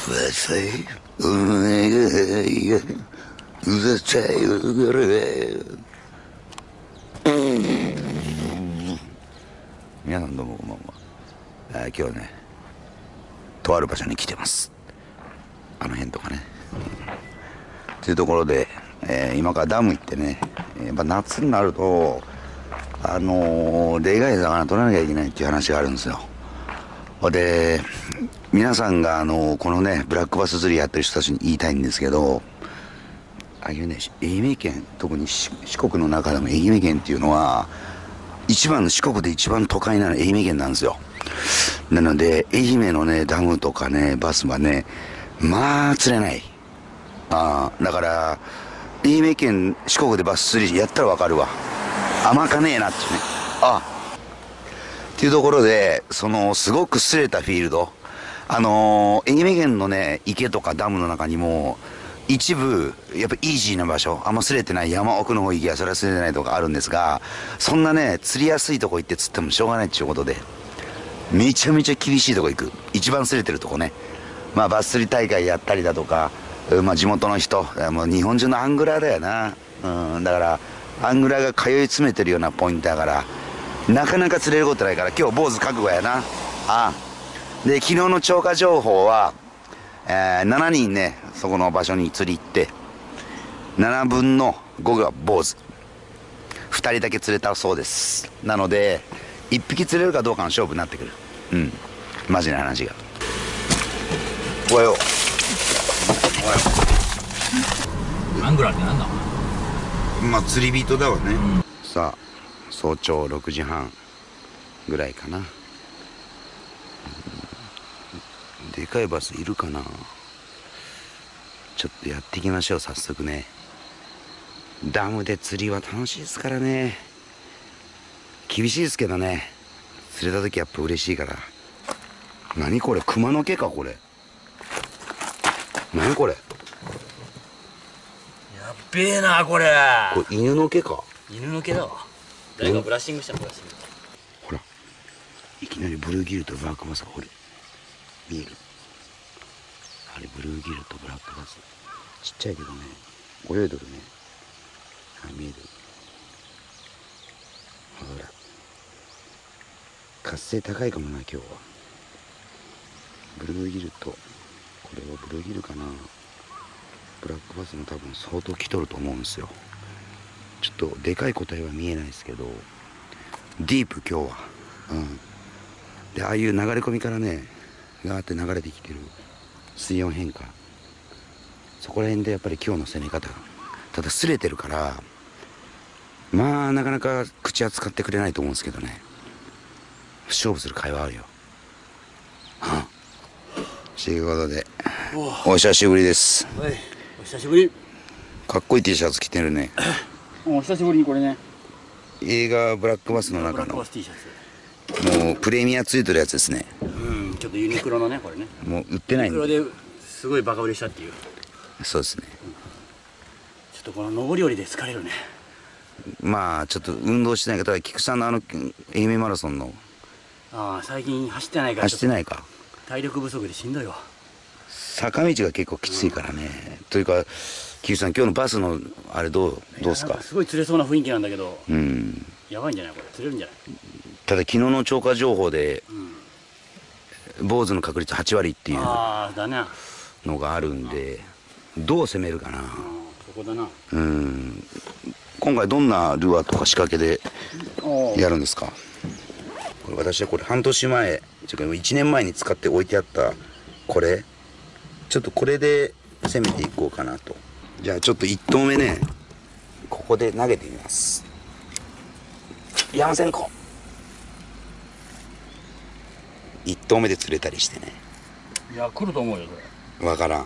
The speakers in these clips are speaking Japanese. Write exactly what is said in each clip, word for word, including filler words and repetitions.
さい、お願い、うざちゃいよれ。皆さんどうもこんばんは。えー今日はね、とある場所に来てます。あの辺とかね。というところで、えー今からダム行ってね、えーやっぱ夏になると、あのーでかい魚取らなきゃいけないっていう話があるんですよ。で、皆さんがあのーこのね、ブラックバス釣りやってる人たちに言いたいんですけど、ああいうね、愛媛県、特に四四国の中でも愛媛県っていうのは、一番の四国で一番都会なのは愛媛県なんですよ。なので、愛媛のね、ダムとかね、バスはね、まあ、釣れない。ああ、だから、愛媛県、四国でバス釣りやったらわかるわ。甘かねえなっていうね。ああ。っていうところで、その、すごく擦れたフィールド。あのー、愛媛県のね、池とかダムの中にも、一部、やっぱイージーな場所、あんま擦れてない山奥の方行きゃそれは擦れてないとかあるんですが、そんなね、釣りやすいとこ行って釣ってもしょうがないっていうことで、めちゃめちゃ厳しいとこ行く。一番擦れてるとこね。まあ、バス釣り大会やったりだとか、まあ、地元の人、もう日本中のアングラーだよな。うん、だから、アングラーが通い詰めてるようなポイントだから、なかなか釣れることないから、今日坊主覚悟やな。ああ。で、昨日の超過情報は、えー、しちにんね、そこの場所に釣り行って、ななぶんのごが坊主。ふたりだけ釣れたそうです。なので、いっぴき釣れるかどうかの勝負になってくる。うん。マジな話が。おはよう。おはよアングラーってなんだ？ う。まあ、釣り人だわね。うん、さあ、早朝ろくじはんぐらいかな。うん、でかいバスいるかな。ちょっとやっていきましょう、早速ね。ダムで釣りは楽しいですからね。厳しいですけどね。釣れた時やっぱ嬉しいから。何これ、熊の毛かこれ。何これ。 やっべえなこれ。 これ犬の毛か。 犬の毛だわ。誰がブラッシングしたの？ブラッシング。 ほら、いきなりブルーギルとブラックバスがほれ見える。あれブルーギルとブラックバス、ちっちゃいけどね、泳いどるね。はい、見える。ほら、活性高いかもな今日は。ブルーギルと、これはブルーギルかな。ブラックバスも多分相当来とると思うんですよ。ちょっとでかい個体は見えないですけど、ディープ今日は。うん。で、ああいう流れ込みからね、ガーって流れてきてる水温変化。そこら辺でやっぱり今日の攻め方。ただ擦れてるから、まあなかなか口は使ってくれないと思うんですけどね。勝負する会話あるよ。はあ。ということで、お久しぶりです。 おい、お久しぶり。 かっこいい T シャツ着てるね。 お久しぶりにこれね。 映画ブラックバスの中のブラックバス T シャツ。 もうプレミアついてるやつですね。 うん、ちょっとユニクロのねこれね。 もう売ってないんで。 ユニクロですごいバカ売れしたっていう。 そうですね。 ちょっとこの上り下りで疲れるね。 まあちょっと運動してないけど、菊さんのあの愛媛マラソンの。 ああ、最近走ってないから。 走ってないか。 体力不足でしんどいわ。 坂道が結構きついからね。うん、というか菊さん今日のバスのあれどうどうですか。 すごい釣れそうな雰囲気なんだけど。 うん。 やばいんじゃないこれ、釣れるんじゃない。 ただ昨日の超過情報で、うん、坊主の確率はちわりっていうのがあるんで、どう攻めるかな。 そこだな。 うん。今回どんなルアーとか仕掛けでやるんですか。これ私はこれ半年前、いちねんまえに使って置いてあったこれ、ちょっとこれで攻めていこうかなと。じゃあちょっといち投目ね、ここで投げてみます。山線こいち投目で釣れたりしてね。 いや、来ると思うよそれ。 わからん。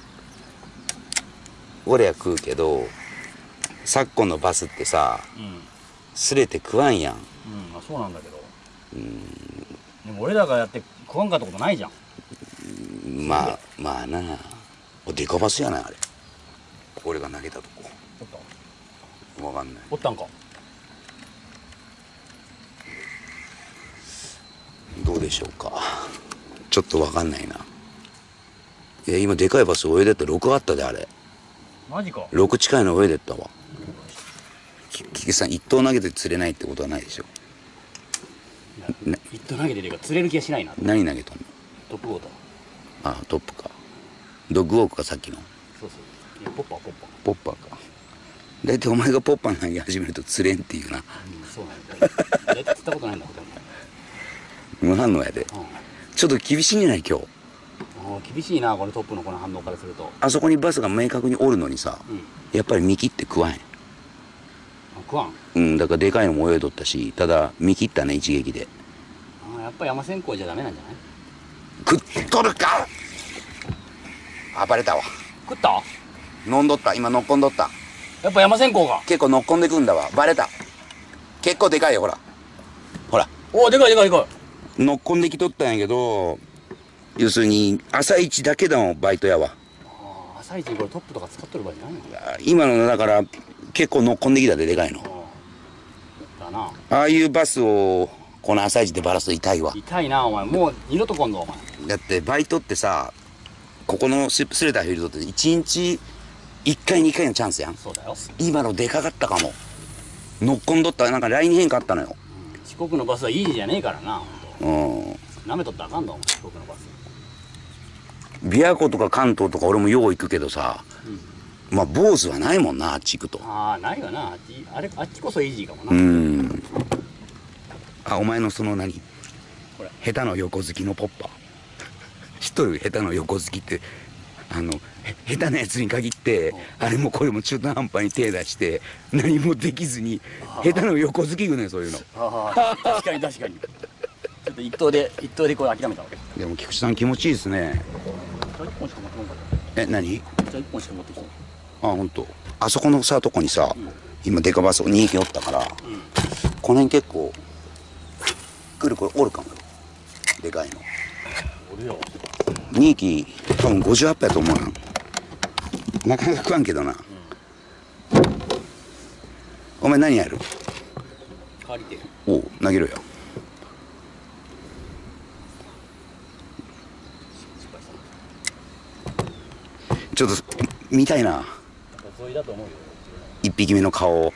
俺は食うけど、昨今のバスってさ、うん、擦れて食わんやん。うん、 まあそうなんだけど。うん。でも俺らがやって食わんかったことないじゃん。 まあまあな。デカバスやないあれ。俺が投げたとこ。 おった。 わかんない。 おったんか。 どうでしょうか。ちょっとわかんないな。 いや今でかいバス泳いでったろくあったであれ。 マジか。 ろく近いの泳いでったわ。き菊池さん一投投げて釣れないってことはないでしょ。 いや一投投げてるか釣れる気がしないな。 何投げとんの？ トップウォーター。 あトップか。ドッグウォークかさっきの。 そうそう。いやポッパーポッパー。 ポッパーか。だいたいお前がポッパー投げ始めると釣れんっていうな。 うん、そうなんだ。だいたい釣ったことないんだほとんど。 無反応やで。 うん。 ちょっと厳しいんじゃない今日。 あー厳しいなこのトップのこの反応からすると。 あそこにバスが明確におるのにさ、 うん。 やっぱり見切って食わへん。 あ食わん。 うんだからでかいのも泳いどったし、ただ見切ったね一撃で。 あーやっぱり山線香じゃダメなんじゃない？ 食っとるか。あバレたわ。 食った？ 飲んどった。今乗っこんどった。 やっぱ山線香が。 結構乗っこんでくんだわ。バレた。結構でかいよほら。ほらおおでかいでかいでかい。 乗っこんできとったんやけど、要するに朝一だけのバイトやわ。 ああ朝一にこれトップとか使っとる場合じゃないの？ 今のだから結構乗っこんできたででかいの。 だな。 ああいうバスをこの朝一でバラすと痛いわ。 痛いなお前。もう二度と今度お前。 だってバイトってさ、ここのススレターフィールドっていちにちいっかいにかいのチャンスやん。 そうだよ。 今のでかかったかも。乗っこんどったらなんかライン変化あったのよ。 四国のバスはいいじゃねえからな。 うんなめとったらあかんだお前四国のバス。 琵琶湖とか関東とか俺もよう行くけどさ、うん、まあ坊主はないもんなあっち行くと。 ああないわなあっち。あれあっちこそイージーかもな。 うんあお前のその何これ下手の横好きのポッパー知っとる？下手の横好きってあの下手なやつに限ってあれもこれも中途半端に手出して何もできずに下手の横好きぐねそういうの。 ああ確かに確かに。ちょっと一投で一投でこれ諦めたわけ。 でも菊池さん気持ちいいですね。 じゃあ一本しか持ってこなかった。 え何？ じゃあ一本しか持ってきてない。 あ本当。あそこのさとこにさ、うん、今デカバスにひきおったから、うん、この辺結構来る子おるかもよ。でかいのおるよ。 にひき多分ごじゅうはっぽやと思うな。なかなか食わんけどな、うん、お前何やる？ 借りて。 おう投げろよ。ちょっと見たいな。 そいだと思うよ。 一匹目の顔。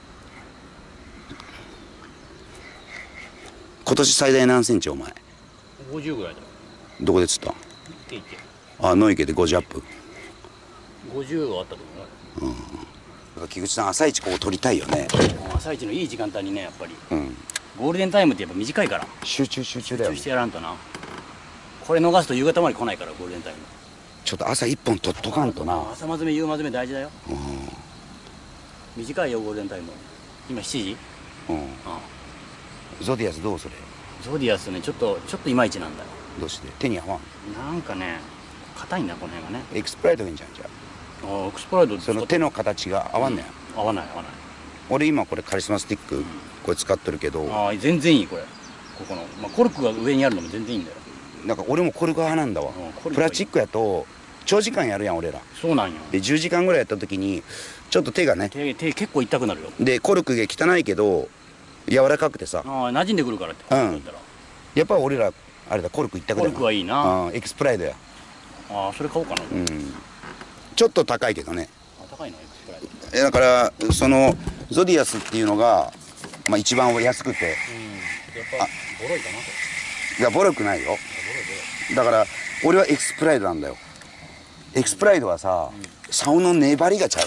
今年最大何センチお前？ ごじゅうぐらいだよ。 どこで釣った？ 池池。 あ野池でごじゅうアップ。 ごじゅうはあったと思う。 うん。菊池さん朝一ここ取りたいよね。 朝一のいい時間帯にねやっぱり。 うん。 ゴールデンタイムってやっぱ短いから。 集中集中だよ。 集中してやらんとな。これ逃すと夕方まで来ないからゴールデンタイム。 ちょっと朝一本取っとかんとな。 朝まずめ夕まずめ大事だよ。 うん。 短いよゴールデンタイム。今しちじ。 うん。ああゾディアスどうそれ？ ゾディアスねちょっとちょっといまいちなんだよ。 どうして？手に合わん？ なんかね硬いんだこの辺がね。 エクスプライドがいいんじゃんじゃああエクスプライドあ。その手の形が合わんねん、 うん、合わない合わない。 俺今これカリスマスティック、うん、これ使ってるけど。 ああ全然いいこれ。ここの、まあ、コルクが上にあるのも全然いいんだよ。 なんか俺もコルク派なんだわ、うん、プラスチックやと長時間やるやん俺ら。 そうなんよ。 でじゅうじかんぐらいやった時にちょっと手がね手手結構痛くなるよ。 でコルクが汚いけど柔らかくてさ、 ああ馴染んでくるからって。 うん、やっぱり俺らあれだコルク一択だよ。 コルクはいいな。 あエクスプライドや。 ああそれ買おうかな。 うんちょっと高いけどね。 あ高いのエクスプライド。 だからそのゾディアスっていうのが、まあ、一番安くて、うん、やっぱボロいかな。 いやボロくないよ。だから俺はエクスプライドなんだよ。エクスプライドはさ、うん、竿の粘りがちゃ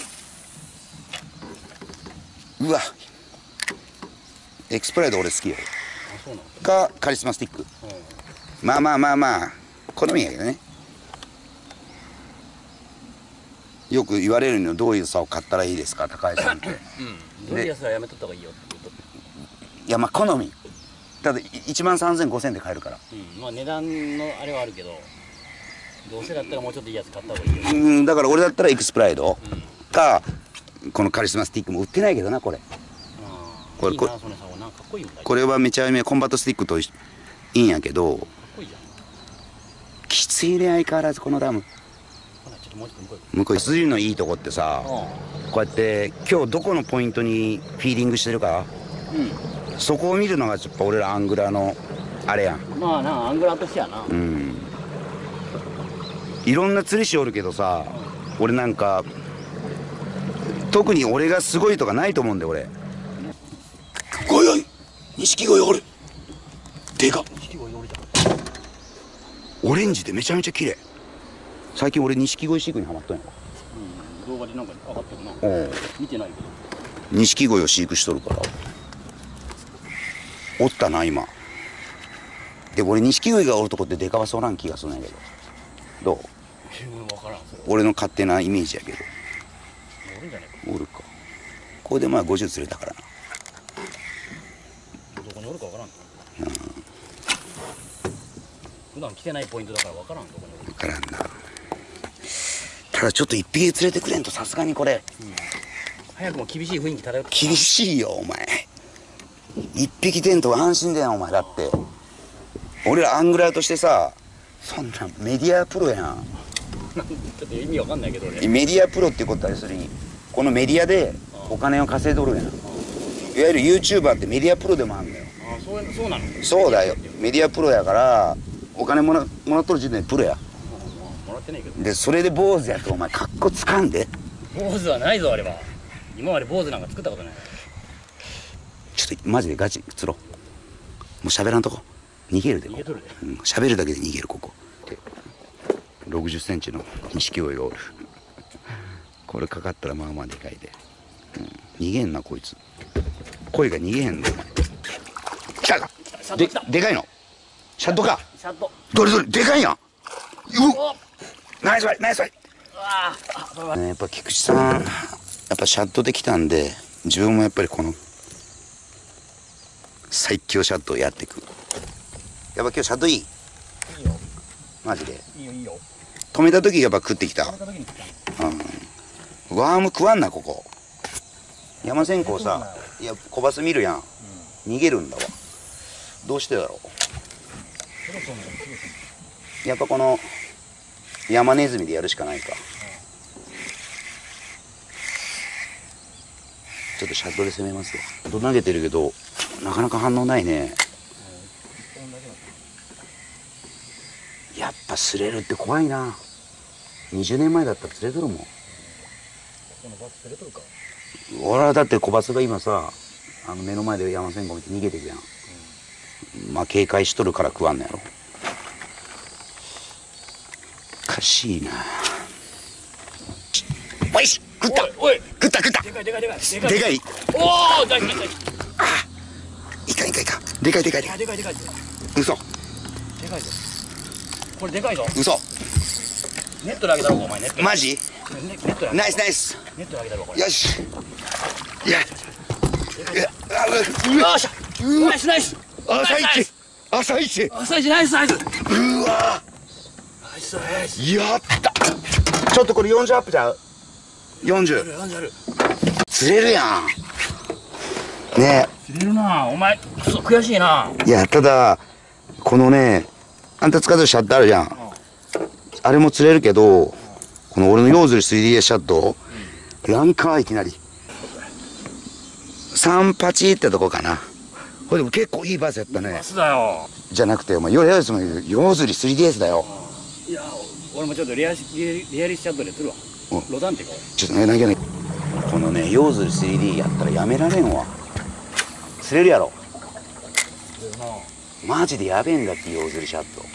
う。うわエクスプライド俺好きよ。 あそうなのかカリスマスティック、うん、まあまあまあまあ好みやけどね。よく言われるのどういう竿を買ったらいいですか高橋さんって。 うんどういうやつはやめとった方がいいよって言うと。 いやまあ好み。ただいちまんさんぜんごせんで買えるから、 うん、まあ値段のあれはあるけどどうせだったらもうちょっといいやつ買った方がいいよ。 うんだから俺だったらエクスプライド、うん、かこのカリスマスティックも売ってないけどなこれ。 これこれかっこいいもん。 これはめちゃめちゃコンバットスティックといいんやけどかっこいいじゃん。きついね相変わらずこのダム。 ちょっともうちょっと向こう向こう筋のいいとこってさ、うん、こうやって今日どこのポイントにフィーリングしてるか、うん、そこを見るのがやっぱ俺らアングラーのあれやん。 まあなアングラーとしてやな。 うんいろんな釣り師おるけどさ、俺なんか特に俺がすごいとかないと思うんだよ俺。おいおい、錦鯉おる。でかっ。オレンジでめちゃめちゃ綺麗。最近俺錦鯉飼育にハマったんやろ。 うん、動画でなんか上がってるな。 おう、 見てないけど。 錦鯉を飼育しとるからおったな今。で俺錦鯉がおるとこってデカバスおらん気がするんやけど、どう？ 分からんそれ。 俺の勝手なイメージやけど。 おるんじゃねおるか。これでまあごじゅう釣れたからな。 えか。どこにおるか分からん。うん。普段来てないポイントだから分からん、どこにおる分からんな。ただちょっと一匹連れてくれんとさすがにこれ、うん、 早くも厳しい雰囲気漂って。 厳しいよお前。一匹テントは安心だよお前。だって俺らアングラーとしてさ、そんなメディアプロやん。 ちょっと意味わかんないけど俺。 メディアプロってことは要するにこのメディアでお金を稼いどるやん。いわゆる ユーチューバーってメディアプロでもあるんだよ。 ああ、そう、そうなの。 そうだよ、メディアプロやからお金もらもらっとる時点でプロや。 もらってないけど。 でそれで坊主やとお前かっこつかんで。 坊主はないぞあれは。今まで坊主なんか作ったことない。 ちょっとマジでガチ釣ろう。もう喋らんとこ逃げるで。 逃げとるで。 うん、喋るだけで逃げる。ここでろくじゅっセンチの錦鯉がおる。これかかったらまあまあでかいで、うん、逃げんなこいつ。声が逃げへんのお前。来たか。ででかいのシャットか。 シャット。 どれどれでかいやん。うっ、ナイスバイナイスバイ。 うわ、 ね、やっぱ菊池さんやっぱシャットできたんで、自分もやっぱりこの最強シャットをやっていく。やっぱ今日シャットいい。いいよ。 マジで。 いいよいいよ。 止めた時やっぱ食ってきた。 止めた時に来た。 うん。ワーム食わんなここ。山線香さ、いや小バス見るやん。うん、逃げるんだわ。どうしてだろう。やっぱこの山ネズミでやるしかないか。うん、ちょっとシャットで攻めますわ。と投げてるけどなかなか反応ないね。やっぱ釣れるって怖いな。にじゅうねんまえだったら釣れとるもん。このバス釣れとるか。 俺はだって小バスが今さ、あの目の前で山線香見て逃げてくやん。うん、まあ警戒しとるから食わんのやろ。おかしいな。おいし食った。 おい食った食った。 でかいでかいでかいでかい。 でかい。 おお、でかいでかい。 あ、いかんいかんいかん。でかいでかいでかい。 でかいでかい。 嘘。 でかいぞ。これでかいぞ。 嘘。 ネットであげたろお前。ネット。 マジ？ ネットで。 ナイスナイス。 ネットであげたろこれ。 よし。いや。いや。 よっしゃ。ナイスナイス。 朝一。朝一。 朝一ナイスナイス。 うわ。 ナイスナイス。 やった。ちょっとこれよんじゅうアップちゃう？よんじゅう。 よんじゅうある。 釣れるやん。ねえ。釣れるな。お前くそ悔しいな。 いやただこのね、あんた使ってるシャットあるじゃん。うん、あれも釣れるけど、うん、この俺のヨーズル スリーディーエス シャット、うん、ランカーいきなりさんパチってとこかな。これでも結構いいバスやったね。 バスだよ。 じゃなくてお前ヨーズルヨーズル スリーディーエス だよ。 いや俺もちょっとリアリリアリスシャットで釣るわ。ロザンティコ。 ちょっとね投げない。このねヨーズル スリーディー やったらやめられんわ。釣れるやろ。マジでやべえんだってヨーズルシャット。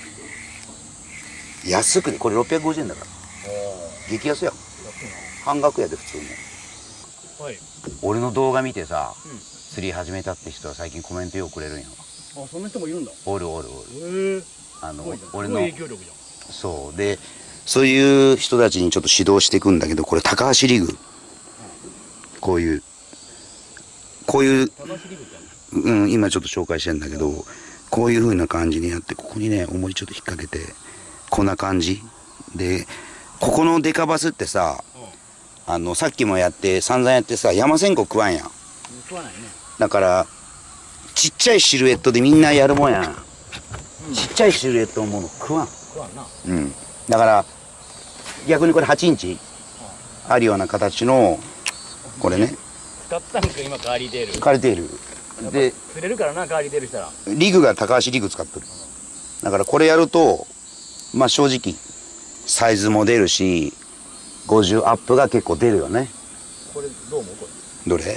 安くでこれろっぴゃくごじゅうえんだから。激安や。半額やで普通に。はい。俺の動画見てさ、うん、釣り始めたって人は最近コメントよくくれるんやわ。 あ、そんな人もいるんだ。 おるおるおる。へえ。あの俺の影響力じゃん。 そうでそういう人たちにちょっと指導していくんだけど、これ高橋リグ、うん、こういうこういう高橋リグってうん、今ちょっと紹介してんだけど、こういう風な感じにやって、ここにね重りちょっと引っ掛けてこんな感じで、ここのデカバスってさ、うん、あのさっきもやって散々やってさ、山線香食わんやん。 食わないね。 だからちっちゃいシルエットでみんなやるもんやん、うん、ちっちゃいシルエットのもの食わん。 食わんな。うん。 だから逆にこれはちインチあるような形のこれね。 使ったんか今カーリーテール。 カーリーテールで釣れるからな、カーリーテールしたら。リグが高橋リグ使ってる。だからこれやるとまあ正直サイズも出るしごじゅうアップが結構出るよね。 これどう思うこれ。 どれ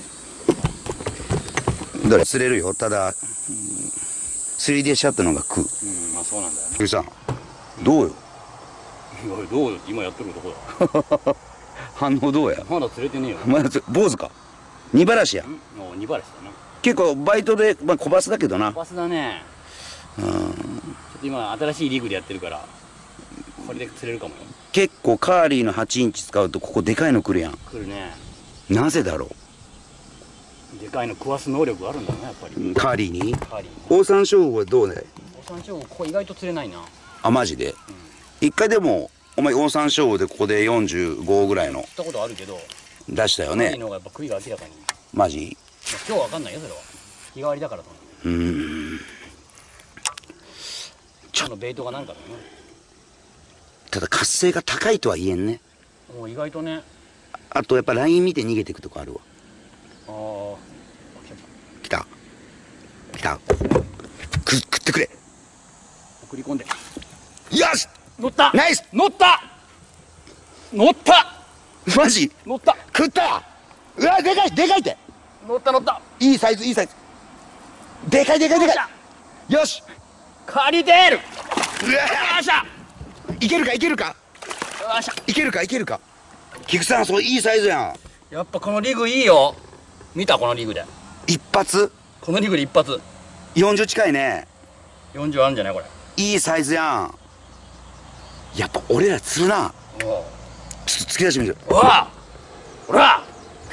どれ釣れるよ。ただ スリーディー シャットの方が食う。 うんまあそうなんだよね。 ゆうさんどうよ。 おいどうよ今やってるとこだ。 反応どうや。 まだ釣れてねえよ。 まだつ坊主か。二ばらしや。 もう二バレしたな。 結構バイトで、まあ、小バスだけどな。 バスだね。 うんちょっと今新しいリグでやってるからこれで釣れるかもよ。 結構カーリーのはちインチ使うとここでかいの来るやん。 来るね。 なぜだろでかいの食わす能力があるんだねやっぱり。 う。カーリーにカーリーオオサンショウウオはどうね。 オサンショウウオここ意外と釣れないな。 あマジで、一回でもお前オオサンショウウオでここでよんじゅうごぐらいの釣ったことあるけど出したよカーリーね。 の方がやっぱ食いが明らかに。 マジ。 まあ今日は分かんないよそれは。日替わりだからと。 うーん。 今日のベイトが何かだよね。 ただ活性が高いとは言えんね。 もう意外とね。 あとやっぱライン見て逃げていくとこあるわ。 ああ来た来たく食ってくれ。 送り込んでよし乗った。 ナイス。 乗った乗ったマジ乗った。 食った。うわでかいでかいって。 乗った乗った。 いいサイズいいサイズ。でかいでかいでかい。よしカリテール。ようわっしゃいけるかいけるかよっしゃ。 いけるかいけるか。菊さんそういいサイズやん。 やっぱこのリグいいよ。見たこのリグで。 一発このリグで一発よんじゅう近いね。 よんじゅうあるんじゃないこれ。 いいサイズやん。やっぱ俺ら釣るな。 おおちょっと突き出してみる。 おらおら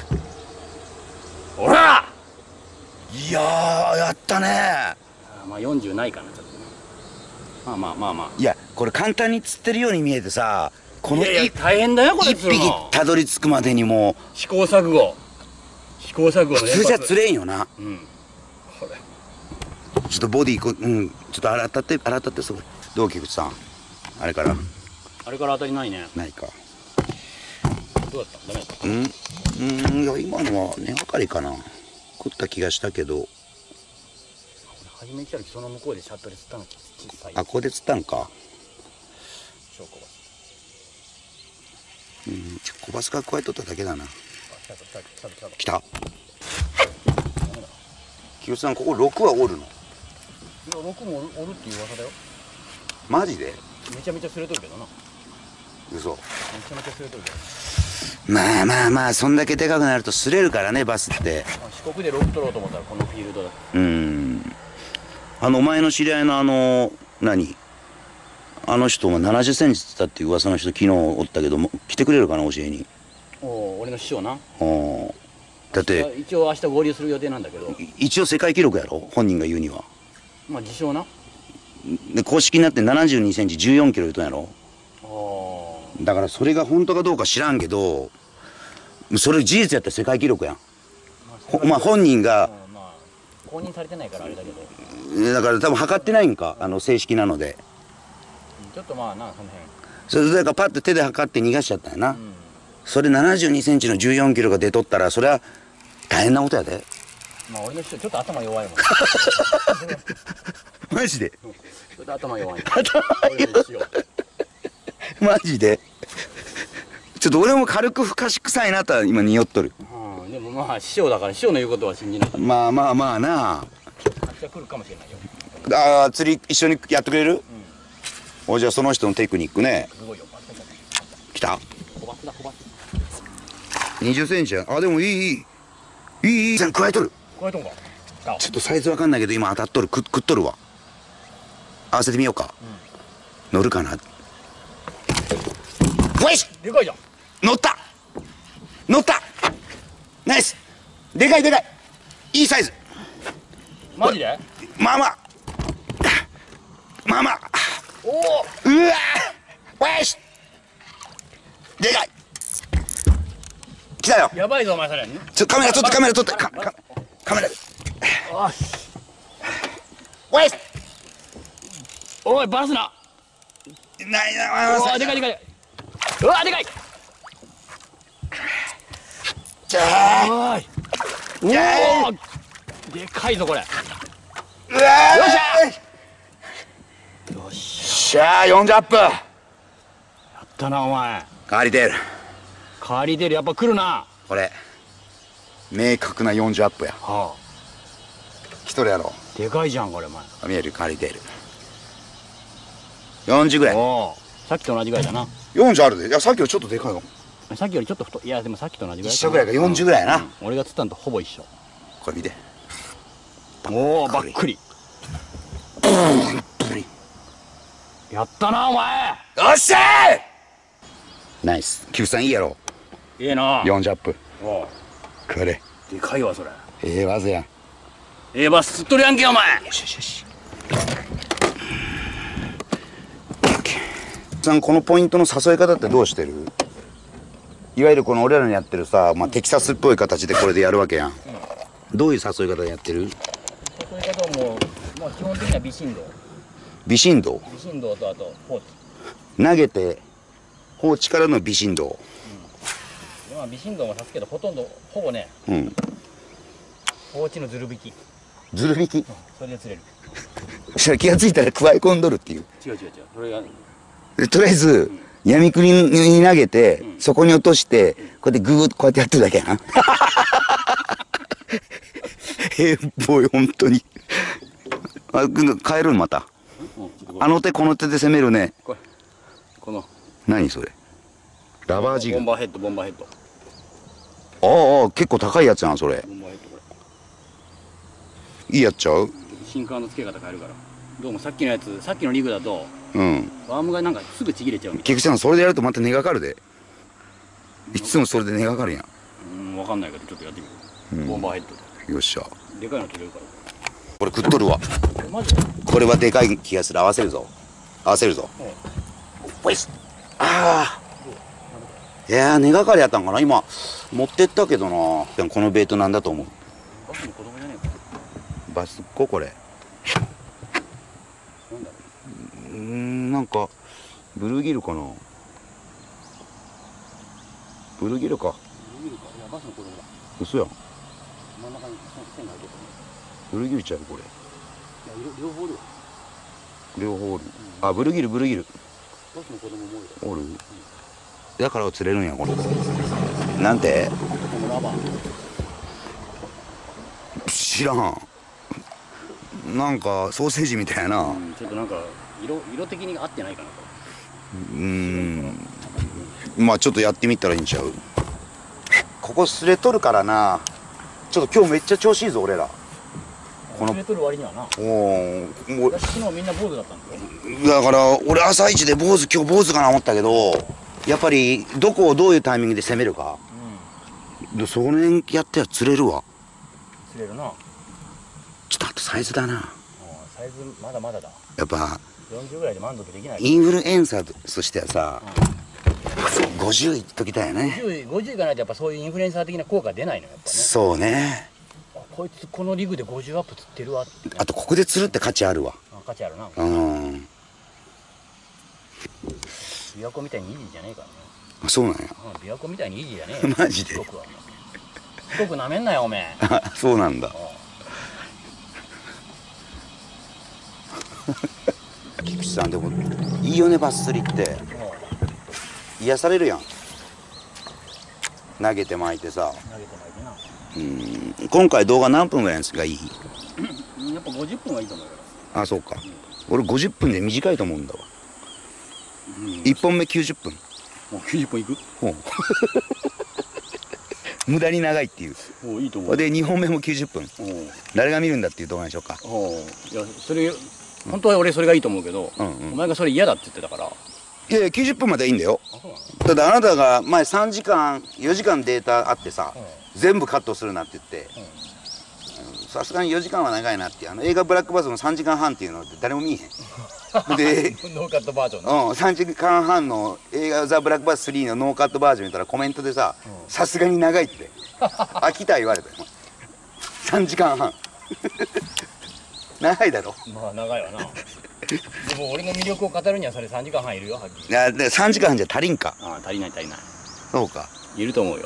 おら。 いやーやったね。 あまあよんじゅうないかなちょっとね。まあまあまあまあ。 いやこれ簡単に釣ってるように見えてさ、このいやいや一大変だよこれ一匹たどり着くまでにも試行錯誤試行錯誤の普通じゃ釣れんよな。 うんこれちょっとボディこうんちょっと洗ったって洗ったってそこどう菊池さんあれからあれから当たりないね。 ないか。 どうだったダメだった。 うんうんいや今のは根がかりかな。食った気がしたけど。 初め来た時その向こうでシャットで釣ったの小さい。 あここで釣ったんか。 証拠が。 うんちょ小バスが加えとっただけだな。 あ来た来た来た来た来た。 来た。菊池さんこころくはおるの。 いやろくもおるおるっていう噂だよ。 マジで。 めちゃめちゃ釣れとるけどな。 嘘。 めちゃめちゃ釣れとるけど。 まあまあまあそんだけでかくなると釣れるからねバスって。 まあ四国でろく取ろうと思ったらこのフィールドだ。 うんあのお前の知り合いのあの何あの人がななじゅっセンチ釣ったっていう噂の人昨日おったけども来てくれるかな教えに。 おお俺の師匠な。 おだって一応明日合流する予定なんだけど。 一応世界記録やろ本人が言うには。 まあ自称な。 で公式になってななじゅうにセンチじゅうよんキロ言うとんやろ。 ああ。 だからそれが本当かどうか知らんけどそれ事実やったら世界記録やん。ほまあ本人がうんまあ公認されてないからあれだけど。 だから多分測ってないんかあの正式なので。 ちょっとまあなそのそれだからパッと手で測って逃がしちゃったんやな。 辺。うん。 それななじゅうにセンチのじゅうよんキロが出とったらそれは大変なことやで。 まあ俺の師匠ちょっと頭弱いもん。 マジでちょっと頭弱い。 頭俺の師匠。 マジでちょっと俺も軽く不可視臭いなとは今匂っとる。 うんでもまあ師匠だから師匠の言うことは信じない。 まあまあまあな明日来るかもしれないよ。 ああ釣り一緒にやってくれる、おじゃあその人のテクニックね。 すごいよ。 来た小バスだ小バス。 にじゅっセンチや。あでもいいいいいいいいさん加えとる。 これとんか。 ちょっとサイズわかんないけど今当たっとるく食っとるわ。合わせてみようか、乗るかな。よしでかいじゃん。 乗った乗ったナイスでかいでかいいいサイズ。 マジで？ まあまあまあまあおお。 うわよしでかい来たよ。 やばいぞお前それ。 ちょカメラ撮ってカメラ撮ってカカカメラよし。 おいおいバラすな。 ないなうわでかいでかい。うわでかい。 じゃあおい。おじゃあお。でかいぞこれ。 うわよっしゃよっしゃーよんじゅうアップ。 やっったなお前。 代わり出る。 代わり出る、やっぱ来るな。 これ明確なよんじゅうアップや。 は一人やろ。 あ、でかいじゃんこれお前。 見える？代わり出る。よんじゅうぐらい。 おお、さっきと同じぐらいだな。 よんじゅうあるで。いやさっきよりちょっとでかいよ。 さっきよりちょっと太い。いやでもさっきと同じぐらい一緒ぐらいか。よんじゅうぐらいやな、 うん、俺が釣ったのとほぼ一緒。 これ見て。 おお、ばっくり。やったなお前。 よっしゃー。ナイス。キュウさんいいやろ。 ええな。 よんじゅうアップ。 おお、 これでかいわそれ。 ええ技やん。 ええバス釣っとるやんけお前。 よしよしよし。さんこのポイントの誘い方ってどうしてる？いわゆるこの俺らのやってるさ、まあ、テキサスっぽい形でこれでやるわけやん、うん、どういう誘い方でやってる？ 誘い方も、まあ、基本的には微振動。 微振動？ 微振動とあと放置。 投げて放置からの微振動、 うん、まあ微振動もさすけどほとんどほぼね、 うん、 放置のずる引き。 ずる引き、うん、 それで釣れる。 それ気がついたら加え込んどるっていう。 違う違う違う、それがでとりあえず、うん、闇栗に投げて、うん、そこに落として、うん、こうやってグーッとこうやってやってるだけやな。えー、もう本当にあ変えるのまた、うん、あの手この手で攻めるね。これこの何それ、ラバージグ。 ボンバーヘッド、ボンバーヘッド。 ああ結構高いやつやんそれ。 ボンバーヘッドこれいいやっちゃう。 シンカーの付け方変えるから。どうもさっきのやつ、さっきのリグだと、 うん、 ワームがなんかすぐちぎれちゃうみたいな。 菊池さんそれでやるとまた根がかるで。いつもそれで根がかるやん。 うん、分かんないけどちょっとやってみる、うん、ボンバーヘッド。 よっしゃ。 でかいの取れるから。 これ食っとるわ。 マジで？ これはでかい気がする。合わせるぞ合わせるぞ。おいしああ、いやー根がかりやったんかな。今持ってったけどな。このベイトなんだと思う。 バスの子供じゃねえか。 バスっ子これ。 なんだろう。うーん、なんかブルーギルかな。ブルーギルか。 ブルーギルか。いやバスの子供だ。 嘘やん。 真ん中に線が入ってる。 ブルーギルちゃうこれ。 いや両方おる。 両方おる。うん、あブルーギルブルーギル。 バスの子供もおる。 おる。うん、だから釣れるんやこれ。なんて？ ラバー。 知らん。なんかソーセージみたいな、うん、 ちょっとなんか色色的に合ってないかなと。 うーん、まあちょっとやってみたらいいんちゃう。ここすれとるからな。ちょっと今日めっちゃ調子いいぞ俺ら。 このすれとる割にはな。 おお、もう昨日みんな坊主だったんだよ。 だから俺朝一で坊主、今日坊主かな思ったけど、やっぱりどこをどういうタイミングで攻めるか、うん、でその辺やっては釣れるわ。 釣れるな。 ちょっとあとサイズだな。 サイズまだまだだ。 やっぱよんじゅうぐらいで満足できない。 インフルエンサーとしてはさ、うん、ごじゅういっときたいよね。 ごじゅう、ごじゅういかないとやっぱそういうインフルエンサー的な効果出ないのよやっぱね。 そうね。 こいつこのリグでごじゅうアップ釣ってるわって、ね、 あとここで釣るって価値あるわ。 あ価値あるな。 うん。 琵琶湖みたいにイージーじゃねえからね。 あそうなんや。 琵琶湖みたいにイージーじゃねえよ。 マジで。 四国は四国なめんなよおめえ。 あそうなんだ。菊池さんでもいいよねバス釣りって。癒されるやん。投げて巻いてさ。 投げて巻いてな。 うん今回動画何分ぐらいのやつがいい？ やっぱごじゅっぷんはいいと思うよ。 あそうか、うん、俺ごじゅっぷんで短いと思うんだわ、うん、いっぽんめきゅうじゅっぷん。 もうきゅうじゅっぷんいく？ 無駄に長いっていう。 おいいと思う。 でにほんめもきゅうじゅっぷん。誰が見るんだっていう動画でしょうか。 いやそれ本当は俺それがいいと思うけど、うんうん、お前がそれ嫌だって言ってたから。 いやいやきゅうじゅっぷんまではいいんだよ。ただあなたが前さんじかんよじかんデータあってさ、うん、全部カットするなって言ってさすがによじかんは長いなって。あの映画ブラックバスのさんじかんはんっていうのって誰も見えへんでノーカットバージョンね。 うんさんじかんはんの映画ザ・ブラックバススリーのノーカットバージョン見たらコメントでささすがに長いって飽きた言われたよさんじかんはん長いだろ。 まあ長いわな。でも俺の魅力を語るにはそれさんじかんはんいるよはっきり。 いやでさんじかんはんじゃ足りんか。 ああ足りない足りない。 そうかいると思うよ。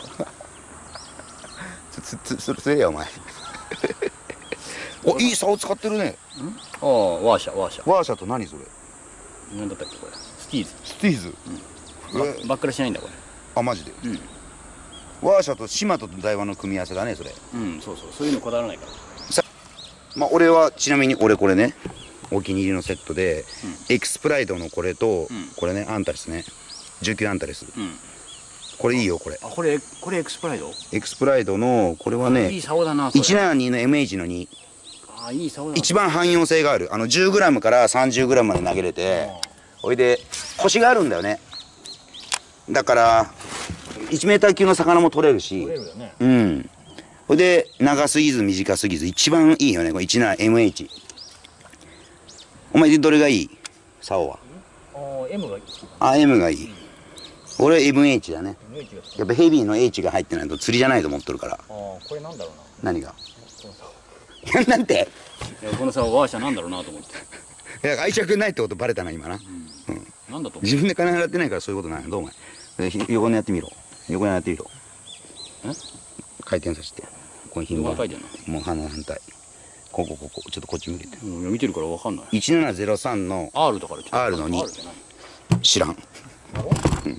つつつつれやお前おいい竿使ってるね。 ああワーシャワーシャワーシャと何それ。 何だったっけこれ。スティーズ。 スティーズ、 ババックラしないんだこれ。 あ、マジで。 うんワーシャとシマトとダイワの組み合わせだね、それ。 うんそうそう、そういうのこだわらないから。 まあ俺はちなみに俺これね、お気に入りのセットで、 うエクスプライドのこれと、 うんこれね、アンタレスね、じゅうきゅうアンタレス。 うんこれいいよ、これ。 あこれこれエクスプライド。 エクスプライドのこれはね、 いい竿だなそれ。 いちななにの エムエイチ のに、 あいい竿だな。 一番汎用性がある。あの じゅうグラム から さんじゅうグラム まで投げれて、おいで腰があるんだよね。だからいちメーター級の魚も取れるし、 取れるよね。 うん。ほいで長すぎず短すぎず一番いいよね、これいちななエムエイチ。お前どれがいい？竿は。 あ M がいい。 あ、M がいい。俺は エムエイチ だね。 エムエイチ が好き。 やっぱヘビーの H が入ってないと釣りじゃないと思ってるから。 ああこれなんだろうな。 何が？ この竿。 なんて？ いやこの竿ワーシャなんだろうなと思って。 いや愛着ないってことバレたな今な。 なんだと思う。 自分で金払ってないからそういうことないの。どうお前。で横にやってみろ。横にやってみろ。 え？ 回転させて。この紐どこが書いてんの？ もう反反対。ここここちょっとこっち向けて。 もう見てるからわかんない。 いちななゼロさんの R だからちょっと。 R のに R じゃない。 知らん。 だろ？だからわかんない。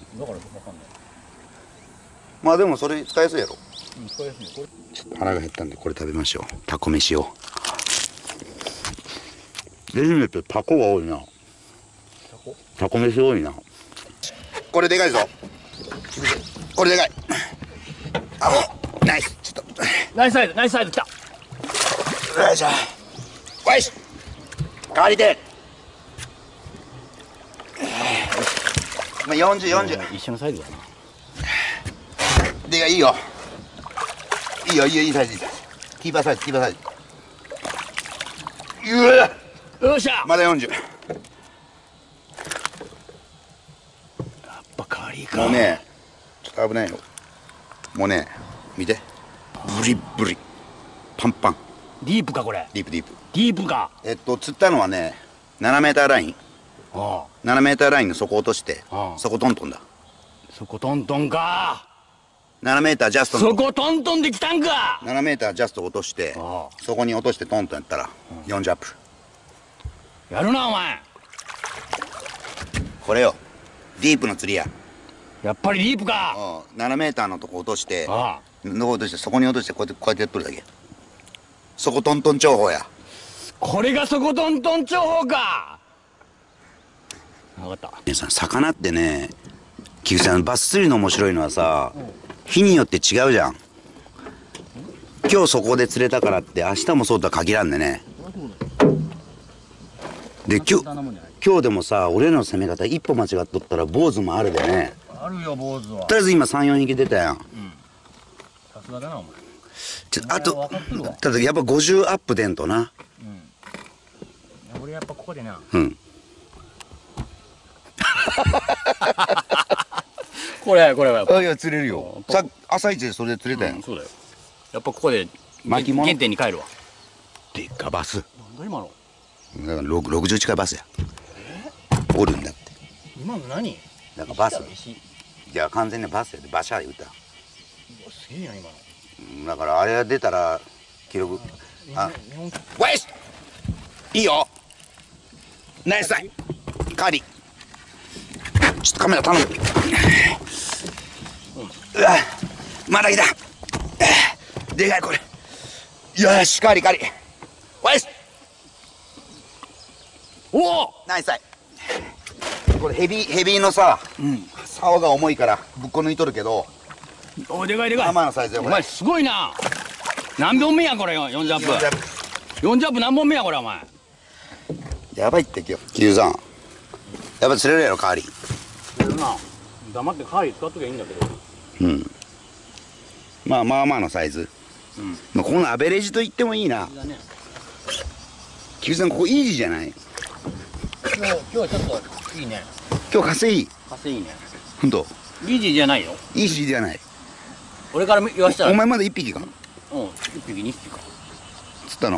まあでもそれ使いやすいやろ。 うん使いやすいよこれ。 ちょっと腹が減ったんでこれ食べましょう。タコ飯を。愛媛ってタコが多いな。 タコ？ タコ飯多いな。これでかいぞ。これでかい。あ、おナイス。ちょっと。 ナイスサイズナイスサイズ来た。 よいしょ。よし。代わりで。まあ四十四十。 一緒のサイズだな。 でかいいよ。いいよいいよいいサイズいいサイズ。ティーバーサイズティーバーサイズ。うわ。 よっしゃ。 まだ四十。 やっぱカリか。 もうね、ちょっと危ないよ。もうね、見て。ブリブリ。パンパン。 ディープかこれ。 ディープディープ。 ディープか。 えっと、釣ったのはね、ななメーターライン。 ああ。 ななメーターラインの底落として、 ああそこトントンだ。 そこトントンか。 ななメータージャストの、 そこトントンできたんか。 ななメータージャスト落として、 あそこに落としてトントンやったら、よんじゅうアップ。 やるなお前。 これよ、ディープの釣りや。 やっぱりディープか。 うんななメーターのとこ落として、 ああ。 どこ落として、そこに落として、こうやって、こうやってやっとるだけ。そこトントン重宝や。 これがそこトントン重宝か。分かった。 皆さん、魚ってね、菊池さん、バス釣りの面白いのはさ、日によって違うじゃん。今日そこで釣れたからって明日もそうとは限らんでね。で今日今日でもさ、俺の攻め方一歩間違っとったら坊主もあるでね。 あるよ坊主は。 とりあえず今さんよんひき出たやん。 さすがだなお前。 ちょあとお前は分かっとるわただやっぱごじゅうアップでんとな。 俺やっぱここでな。 うんこれこれは。 あいや釣れるよ。さ朝一でそれで釣れたやん。 そうだよ。やっぱここで巻物原点に帰るわ。 でっかバス。 なんだ今の。 だからろくろくじゅう近いバスや。おるんだって。 今の何？ だからバス。 石。 いや完全にバスやでバシャー言うた。 すげえな今の。 うんだからあれが出たら記録。あ日本わいしいいよナイスサイカーリーちょっとカメラ頼むうわまだ来たでかいこれよしカーリーカーリーわいしおお。 ナイスサイこれヘビーヘビーのさうん。 竿が重いからぶっこ抜いとるけどおでかいでかい。 生のサイズよこれお前すごいな。何本目やこれよんじゅうアップ。よんじゅうアップ何本目やこれお前。 やばいって今日キリさんやっぱ釣れるやろカーリー釣れるな。黙ってカーリー使っときゃいいんだけど。 うんまあまあまあのサイズうん。 まあこのアベレージと言ってもいいなだね。 キリさんここイージーじゃない今日今日はちょっといいね。 今日稼い稼いいね。 ほんとイージーじゃないよ。 イージーじゃない俺から言わしたら。 お前まだ一匹かうん。一匹二匹か。 釣ったの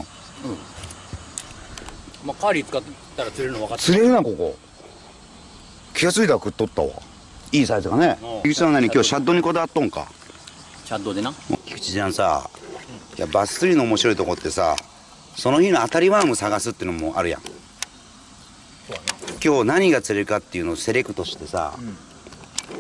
まあカーリー使ったら釣れるの分かって釣れるなここ気がついたら食っとったわいいサイズがねうん菊池さんは何今日シャッドにこだわっとんかチャットでな。 菊池ちゃんさいやバス釣りの面白いとこってさその日の当たりワーム探すっていうのもあるやんそうだね。 今日何が釣れるかっていうのをセレクトしてさ、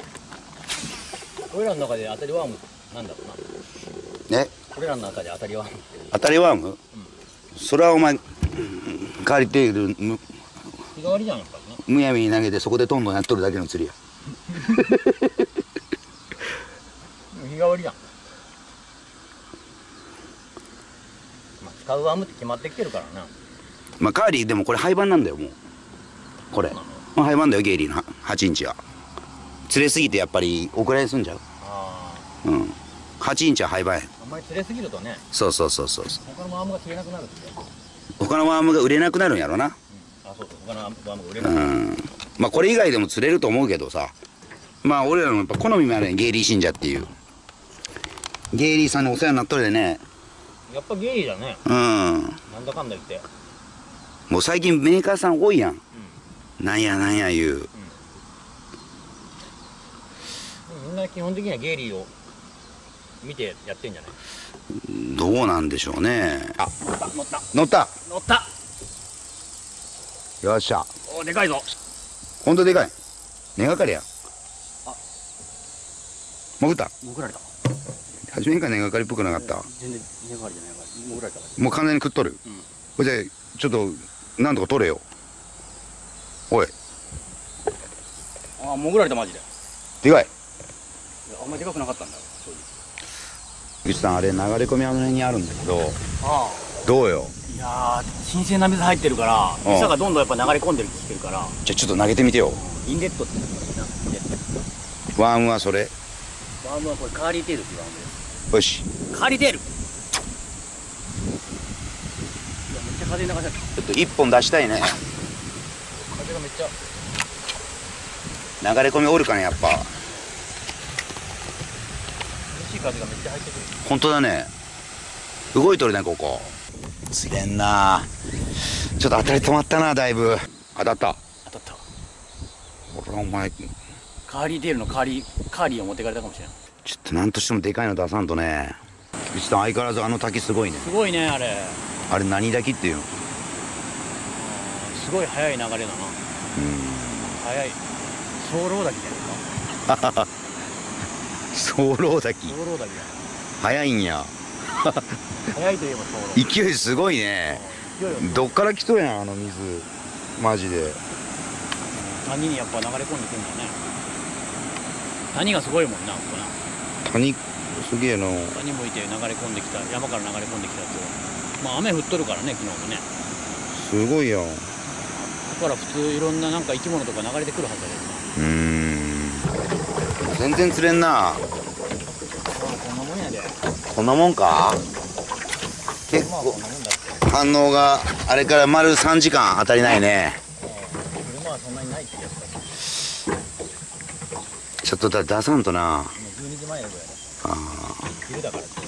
俺らの中で当たりワームなんだろうな。 ね、 俺らの中で当たりワーム。 当たりワーム、うん、それはお前代わりテールむ日替わりじゃんやっぱりね。 むやみに投げてそこでトントンやっとるだけの釣りや。 日替わりじゃん。まあ、使うワームって決まってきてるからな。 まあカーリーでもこれ廃盤なんだよもう。これまあ廃盤だよゲイリーのはちインチは。釣れすぎてやっぱりお蔵入りすんじゃう。ああ、うん、はちインチは廃盤や。 あんまり釣れすぎるとね。そうそうそうそうそう。 他のワームが釣れなくなるって。 他のワームが売れなくなるんやろな。うん、 あ、そうそう、他のワームが売れなくなる。うん、 まあこれ以外でも釣れると思うけどさ、まあ俺らのやっぱ好みもあるやん、ゲイリー信者っていう。ゲイリーさんにお世話になっとるでね。 やっぱゲイリーだね。 うん。 なんだかんだ言って。 もう最近メーカーさん多いやん。うん、なんやなんや言う。うん、 みんな基本的にはゲイリーを見てやってんじゃない？ どうなんでしょうね。あ、 乗った。 乗った。 乗った。 よっしゃ。 お、でかいぞ。 ほんとでかい。根がかりや。あ、潜った。 潜られた。 初めから根がかりっぽくなかった。 全然根がかりじゃないから潜られたから。 もう完全に食っとる。うん、じゃあちょっとなんとか取れよ。おい。 あ、潜られたマジで。 でかい。 あんまりでかくなかったんだ。そういう。 ゆきさんあれ流れ込みあの辺にあるんだけど。ああ。どうよ。 いやー、新鮮な水入ってるから餌がどんどんやっぱ流れ込んでるって言ってるから。 じゃあちょっと投げてみてよ。 インレットって言うんだけどな。 ワームはそれ。 ワームはこれカーリーテールっていうワームです。 よし。 カーリーテール。いや、めっちゃ風流されてる。 ちょっと一本出したいね。 風がめっちゃ流れ込みおるかねやっぱ。 嬉しい風がめっちゃ入ってくる。 本当だね。動いとるねここ。釣れんな。ちょっと当たり止まったなだいぶ。当たった。 当たった。 ほらお前。 カーリーテールのカーリーカーリーを持ってかれたかもしれない。 ちょっと何としてもでかいの出さんとね。菊池さん相変わらずあの滝すごいね。 すごいねあれ。 あれ何滝っていうの？ すごい速い流れだな。うん。速い。早漏滝じゃないか。 早漏滝。 早漏滝だ。 速いんや。 速いといえば早漏。 勢いすごいね。どっから来とるやんあの水。マジで。 谷にやっぱ流れ込んでくるんだね。谷がすごいもんな、ここな。 谷すげえの。 谷向いて流れ込んできた、山から流れ込んできたやつを。まあ雨降っとるからね、昨日もね。 すごいよ。 だから普通いろんななんか生き物とか流れてくるはずだけどな。 うーん。全然釣れんな。 こんなもんやで。 こんなもんか。結構反応があれから丸さんじかん当たりないね。 車はそんなにないってやつだ。 ちょっとだ出さんとな。 もうじゅうにじまえぐらいだ。ああ。昼だからって。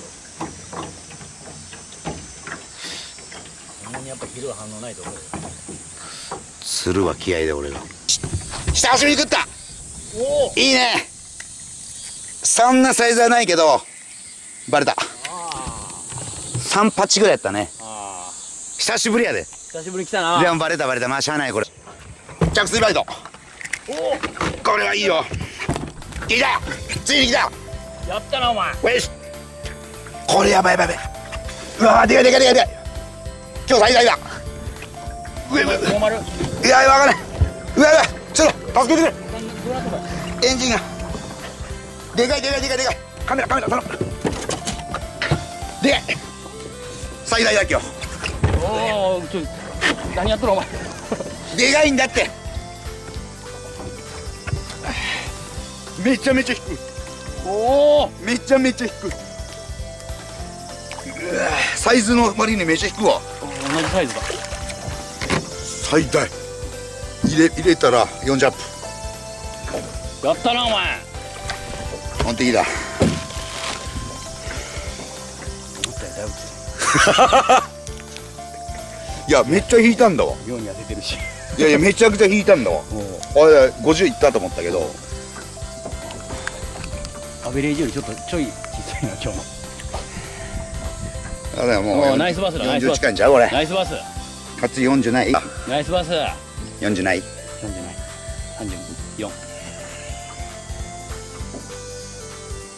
そんなにやっぱ昼は反応ないと思うよ。 釣るは気合で俺が。久しぶりに食った。おお。いいね。そんなサイズはないけどバレた。さんパチぐらいやったね。ああ。久しぶりやで。 久しぶり来たな。 でもバレたバレた。まあしゃあないこれ。着水バイト。おお。これはいいよ。来た。ついに来た。 やったなお前。 よし。これやばいやばいやばい。うわーでかいでかいでかいでかい。今日最大だ。上上上。いやわかんない。うわうわちょっと助けてくれ。エンジンがでかいでかいでかいでかい。カメラカメラ頼む。でかい。最大だ今日。 おお、ちょ何やっとるお前。 でかいんだって。めちゃめちゃ低い。おお、めちゃめちゃ低い。サイズの割にめちゃ低いわ。 同じサイズだ。 最大入れ入れたらよんじゅうアップ。やったなお前。 完璧だ。いやめっちゃ引いたんだわ。 ように当ててるし。 いやいやめちゃくちゃ引いたんだわ。あれごじゅういったと思ったけど。 アベレージよりちょっとちょい小さいな今日の。 あれもうナイスバスだ。 よんじゅう近いんちゃうこれ。 ナイスバス。 初よんじゅうない。 ナイスバス。 よんじゅうない。 よんじゅうない。さんじゅうよん。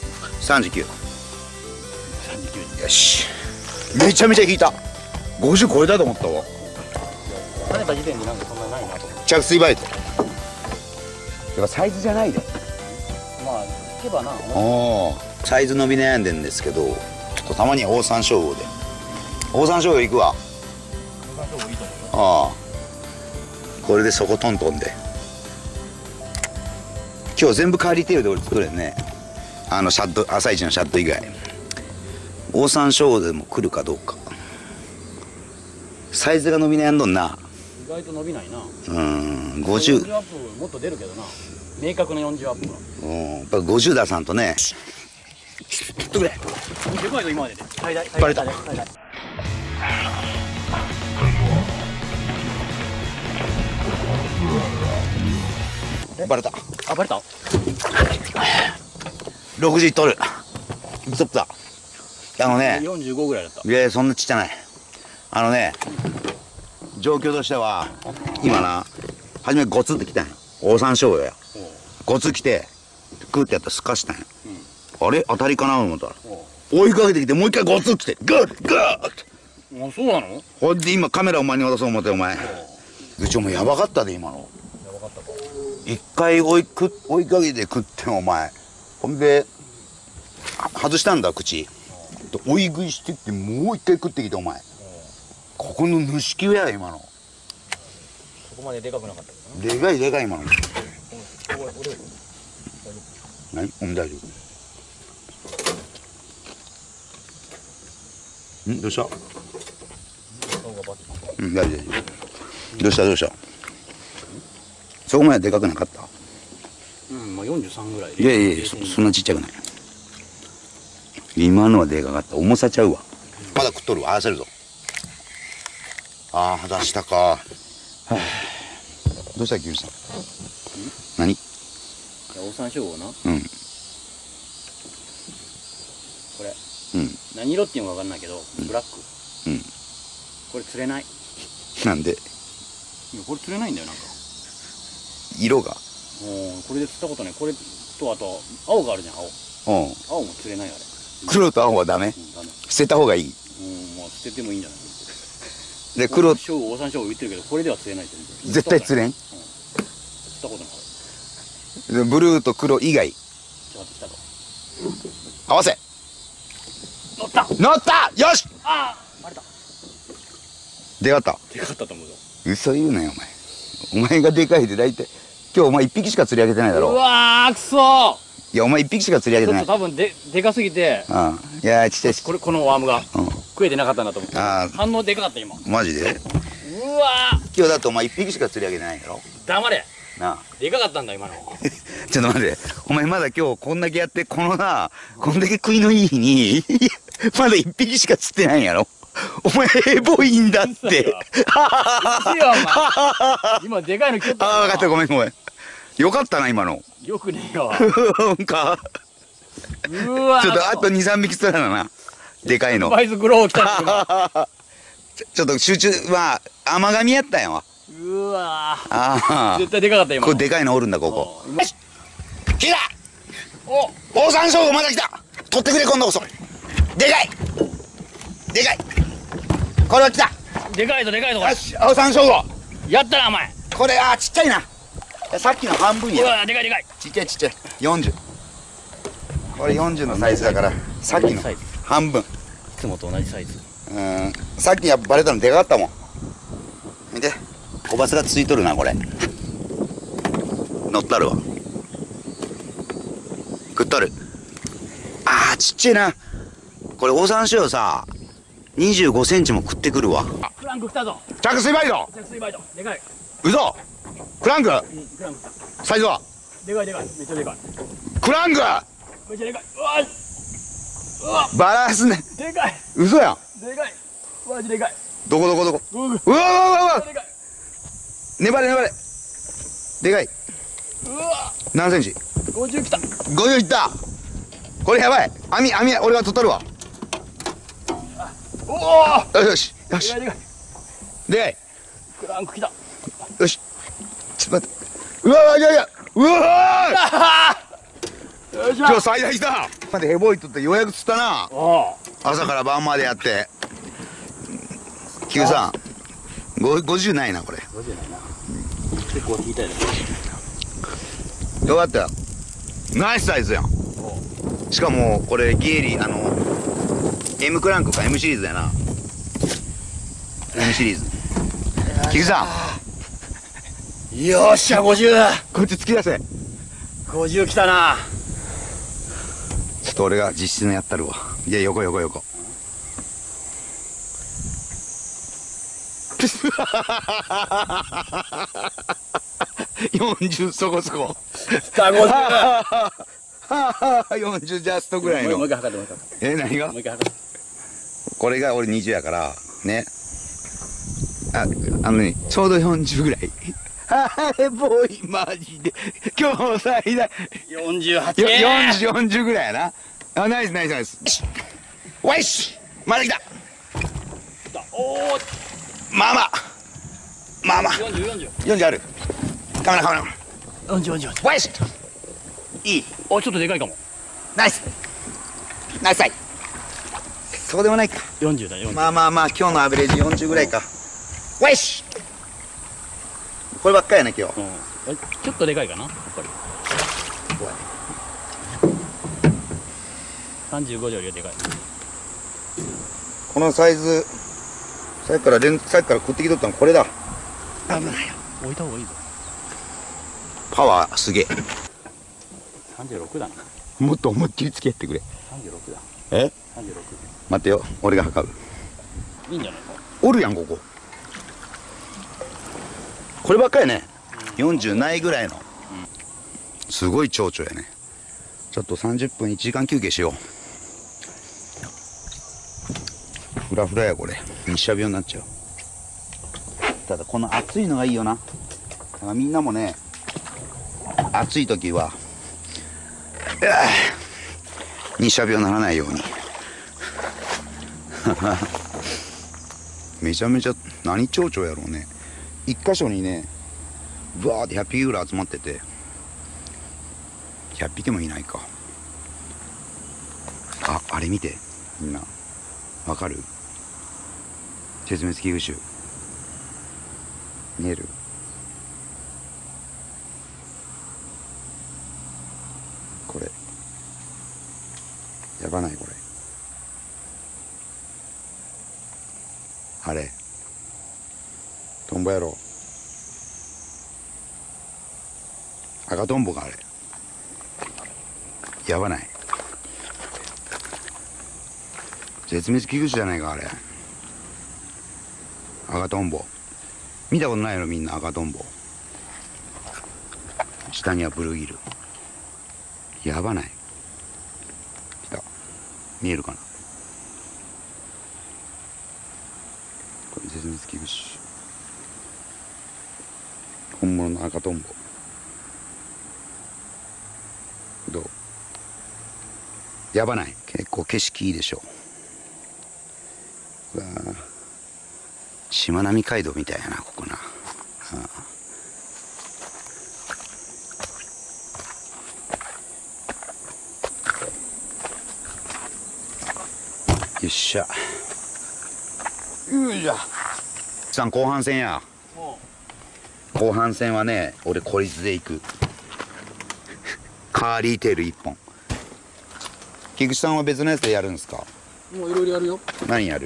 さんじゅうきゅう。 さんじゅうきゅう。 よし、めちゃめちゃ引いた。ごじゅう超えたと思ったわ。 跳ねた時点でなんかそんなないなと思って。 着水バイト。やっぱサイズじゃないで。 まあ引けばな。 おー、サイズ伸び悩んでんですけど、ちょっとたまにはオオサンショウウオで。オオサンショウウオ行くわ。 オオサンショウウオいいと思うよ。 ああ、これでそこトントンで。今日全部帰りテールで俺作れんね。あのシャット、朝一のシャット以外。オオサンショウウオでも来るかどうか。サイズが伸び悩んどんな。 意外と伸びないな。 うーん、ごじゅう。 よんじゅうアップもっと出るけどな。明確なよんじゅうアップが。 うん、やっぱごじゅう出さんとね。取ってくれ。 でかいぞ今までで。最大。 バレた。 最大。 バレた。 あ、バレた。 ろくじゅう取る。ストップだ。あのね。 よんじゅうごぐらいだった。 いや、そんなちっちゃない。あのね、状況としては、今な、初めゴツってきたんよ。オオサンショウウオや。ゴツ来て、グーってやったらすかしたんよ。うん、あれ当たりかなと思ったら。追いかけてきて、もう一回ゴツ来て、グーッグーって。 あ、そうなの？ ほんで今カメラお前に渡そう思って、お前。うちお前やばかったで、今の。 やばかったか。 一回追いく、追いかけて食ってん、お前。ほんで、外したんだ、口。追い食いしてって、もう一回食ってきて、お前。ここの主球や、今の。 そこまででかくなかったけどな。 でかいでかい、今の。何？うん、大丈夫。ん、どうした？うん、大丈夫、大丈夫。どうした、どうした？そこまででかくなかった？ うん、まあよんじゅうさんぐらい。 いやいやいや、そ、そんなちっちゃくない。今のはでかかった。重さちゃうわ。まだ食っとるわ。合わせるぞ。ああ、出したか。はあ、どうしたキムさん。何？ オオサンショウウオな。 うん。 これ。 うん。 何色っていうのか分かんないけど、ブラック。 うん。 これ釣れない。 なんで？ いや、これ釣れないんだよ、なんか。 色が。 おお、これで釣ったことない。これとあと青があるじゃん、青。 うん。 青も釣れないあれ。 黒と青はダメ？ うん、ダメ。 捨てた方がいい。 うん、まあ捨ててもいいんじゃない。 で、黒。 オオサンショウウオ、オオサンショウウオ言ってるけど、これでは釣れない全然。 絶対釣れん？うん。 釣ったことない。 ブルーと黒以外。 ちょっと来たぞ。 合わせ。 乗った。 乗った。よし。 ああ、バレた。 でかった。 でかったと思うぞ。 嘘言うなよ、お前。お前がでかいで大体。今日お前一匹しか釣り上げてないだろ。 うわー、くそー。 いや、お前一匹しか釣り上げてない。 ちょっと多分で、でかすぎて。 うん。いや、ちっちゃいし。 これ、このワームが。 うん。 食えてなかったんだと思って。 ああ。 反応でかかった、今。 マジで？ うわー。 今日だってお前一匹しか釣り上げてないんだろ。 黙れ。 なあ。 でかかったんだ、今の。 ちょっと待って。お前まだ今日こんだけやって、このな、こんだけ食いのいい日に、まだ一匹しか釣ってないんやろ。お前、エボいんだって。 いいよ、お前。今、でかいの来てた。 ああ、分かった、ごめんごめん。よかったな、今の。 よくねえよ。 なんか。 うわちょっとあとに、さんびき釣らなな。でかいの。 バイスグロー来た。 ちょちょっと集中、まあ、甘噛みやったんやわ。 うわー。 ああ。 絶対でかかった、今。 これでかいのおるんだ、ここ。よし。来た。 お、 オオサンショウウオまだ来た。取ってくれ、今度こそ。でかい。でかい。これは来た。 でかいぞ、でかいぞ、これ。 よし、オオサンショウウオ。 やったな、お前。 これ、あー、ちっちゃいな。さっきの半分や。 うわ、でかいでかい。 ちっちゃいちっちゃい。よんじゅう。これよんじゅうのサイズだから、さっきの半分。いつもと同じサイズ。 うん。さっきやっぱバレたのでかかったもん。見て。小バスがついとるな、これ。乗ったるわ。食っとる。あー、ちっちゃいな。これ、オオサンショウウオさ、にじゅうごセンチも食ってくるわ。 クランク来たぞ。 着水バイト。 着水バイト。でかい。 嘘。クランク。 うん、クランク来た。 サイズは。 でかいでかい。めっちゃでかい。 クランク。 めっちゃでかい。うわうわバランスね。 でかい。 嘘やん。 でかい。マジでかい。 どこどこどこ。 うわうわうわうわうわうわ。 でかい。 粘れ粘れ。でかい。 うわ何センチ？ ごじゅう来た。 ごじゅういった。これやばい。網網俺が取っとるわ。 おお。 よしよしよし。 でかいでかい。 でかい。 クランク来た。 よし。ちょっと待って。うわうわいやいや。うわー。 よっしゃ。 今日最大来た。 までヘボいとってようやく釣ったな。 ああ。 朝から晩までやって。キュウさん、ごごじゅうないなこれ。 ごじゅうないな。結構引いたよね。 よかったよ。ナイスサイズやん。しかもこれゲイリーあの M クランクか M シリーズやな。 M シリーズ。キクさん。よっしゃごじゅう。 こっち突き出せ。 ごじゅうきたな。 ちょっと俺が実質のやったるわ。いや横横横。よんじゅうそこそこ。 きたごじゅう。 よんじゅうジャストぐらいの。 もう一回測ってもう一回。 え、何が？ もう一回測って。 これが俺にじゅうやからね。あ、あのね、ちょうどよんじゅうぐらい。はい、ボーイマジで今日最大よんじゅうはち。 よんじゅう、よんじゅうぐらいやな。あ、ナイスナイスナイス。わいし、まだ来た。 おお。 まあまあまあまあよんじゅう、よんじゅう。 よんじゅうある。カメラカメラ。 よんじゅう、よんじゅう。 わいし、いい。 お、ちょっとでかいかも。 ナイスナイスサイ。そうでもないか。 よんじゅうだよ。 まあまあまあ今日のアベレージよんじゅうぐらいか。わいし、こればっかりやね今日。 うん、ちょっとでかいかなやっぱり。さんじゅうごじょうよりでかい。 このサイズさっきから連さっきから食ってきとったのこれだ。 危ないよ。置いた方がいいぞ。 パワーすげえ。 さんじゅうろくだな。 もっと思いっきりつけてくれ。 さんじゅうろくだ。 え、 さんじゅうろく。 待ってよ、俺が測る。 いいんじゃないか。 おるやんここ。こればっかりね、よんじゅうないぐらいの、うん、すごい蝶々やね。ちょっとさんじゅっぷんいちじかん休憩しよう。フラフラやこれ。日射病になっちゃう。ただこの暑いのがいいよな。だからみんなもね、暑い時は日射病にならないようにめちゃめちゃ何蝶々やろうね。一箇所にねブワーってひゃっぴきぐらい集まってて、ひゃっぴきもいないか。あ、あれ見てみんなわかる？絶滅危惧種見える？これやばないこれ。あれトンボやろ。赤トンボがあれやばない？絶滅危惧種じゃないかあれ。赤トンボ見たことないのみんな。赤トンボ下にはブルーギル。やばない？来た。見えるかな。これ絶滅危惧種。本物の赤トンボどう？やばない？結構景色いいでしょ。うわしまなみ海道みたいやなここな。はあ、よっしゃ。ういじゃさん後半戦や。後半戦はね俺孤立で行く。カーリーテールいっぽん。菊池さんは別のやつでやるんですか？ もういろいろやるよ。 何やる？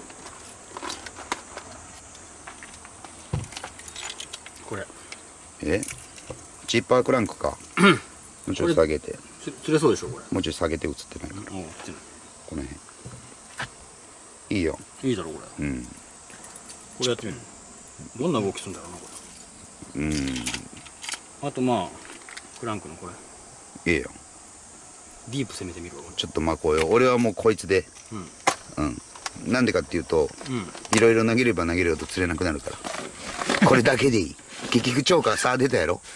これえチッパークランクか。もうちょっと下げて。 釣れそうでしょこれ。 もうちょっと下げて映ってないから。 うん、 この辺いいよ。 いいだろこれ。うん。これやってみる。どんな動きするんだろうなこれ。うん。あとまあクランクのこれ。 いいよ。 ディープ攻めてみろ。 ちょっとまあこうよ。俺はもうこいつで。うん。うん。なんでかっていうと、いろいろ投げれば投げるほど釣れなくなるから。これだけでいい。結局超過差出たやろ。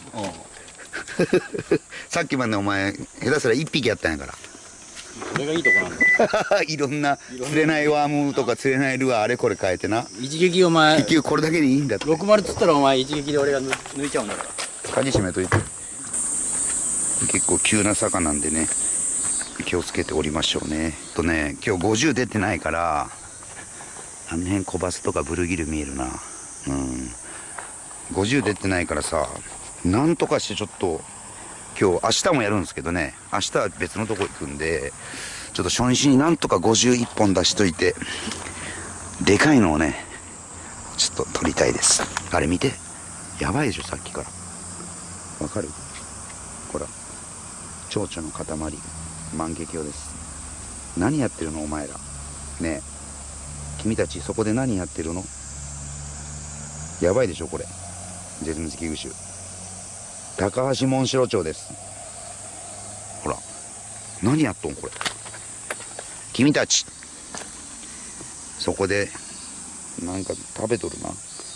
さっきまでお前下手すらいっぴきやったんやから。 これがいいとこなんだ。 いろんな釣れないワームとか釣れないルアーあれこれ変えてな。 一撃お前結局これだけでいいんだって。 ろくじゅう釣ったらお前一撃で俺が抜いちゃうんだから。 鍵閉めといて。結構急な坂なんでね気をつけておりましょうね。とね、今日ごじゅう出てないから、あの辺コバスとかブルーギル見えるな。うん。ごじゅう出てないからさ、なんとかしてちょっと、今日、明日もやるんですけどね、明日は別のとこ行くんで、ちょっと初日になんとかごじゅういっぽん出しといて、でかいのをね、ちょっと撮りたいです。あれ見て。やばいでしょ、さっきから。わかる？ほら。蝶々の塊。万華鏡です。何やってるのお前ら。ねえ。君たちそこで何やってるの？やばいでしょこれ。絶滅危惧種。高橋モンシロチョウです。ほら。何やっとんこれ。君たち。そこで、なんか食べとるな。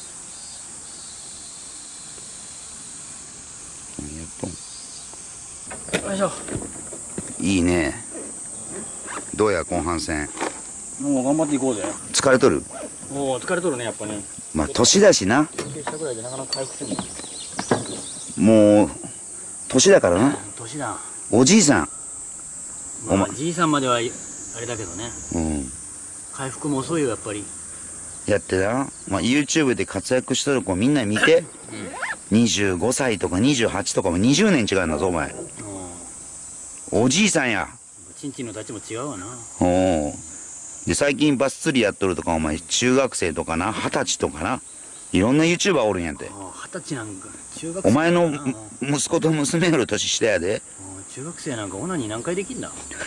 何やっとん。 よいしょ。 いいね。どうや後半戦。 もう頑張っていこうぜ。 疲れとる？ おお、疲れとるね、やっぱね。 まあ年だしな。 休憩したぐらいでなかなか回復せんね。 もう年だからな。 年だ。 おじいさん。 お前じいさんまではあれだけどね。 うん。 回復も遅いよやっぱり。 やってな。まあ YouTube で活躍しとる子みんな見て。うん、にじゅうごさいとかにじゅうはちとかもにじゅうねん違うんだぞお前。おじいさんや。 ちんちんの立ちも違うわな。 おお。で最近バス釣りやっとるとかお前中学生とかな二十歳とかないろんな YouTuber おるんやって。 二十歳なんか中学生。 お前の息子と娘より年下やで。 中学生なんかオナニー何回できんだ。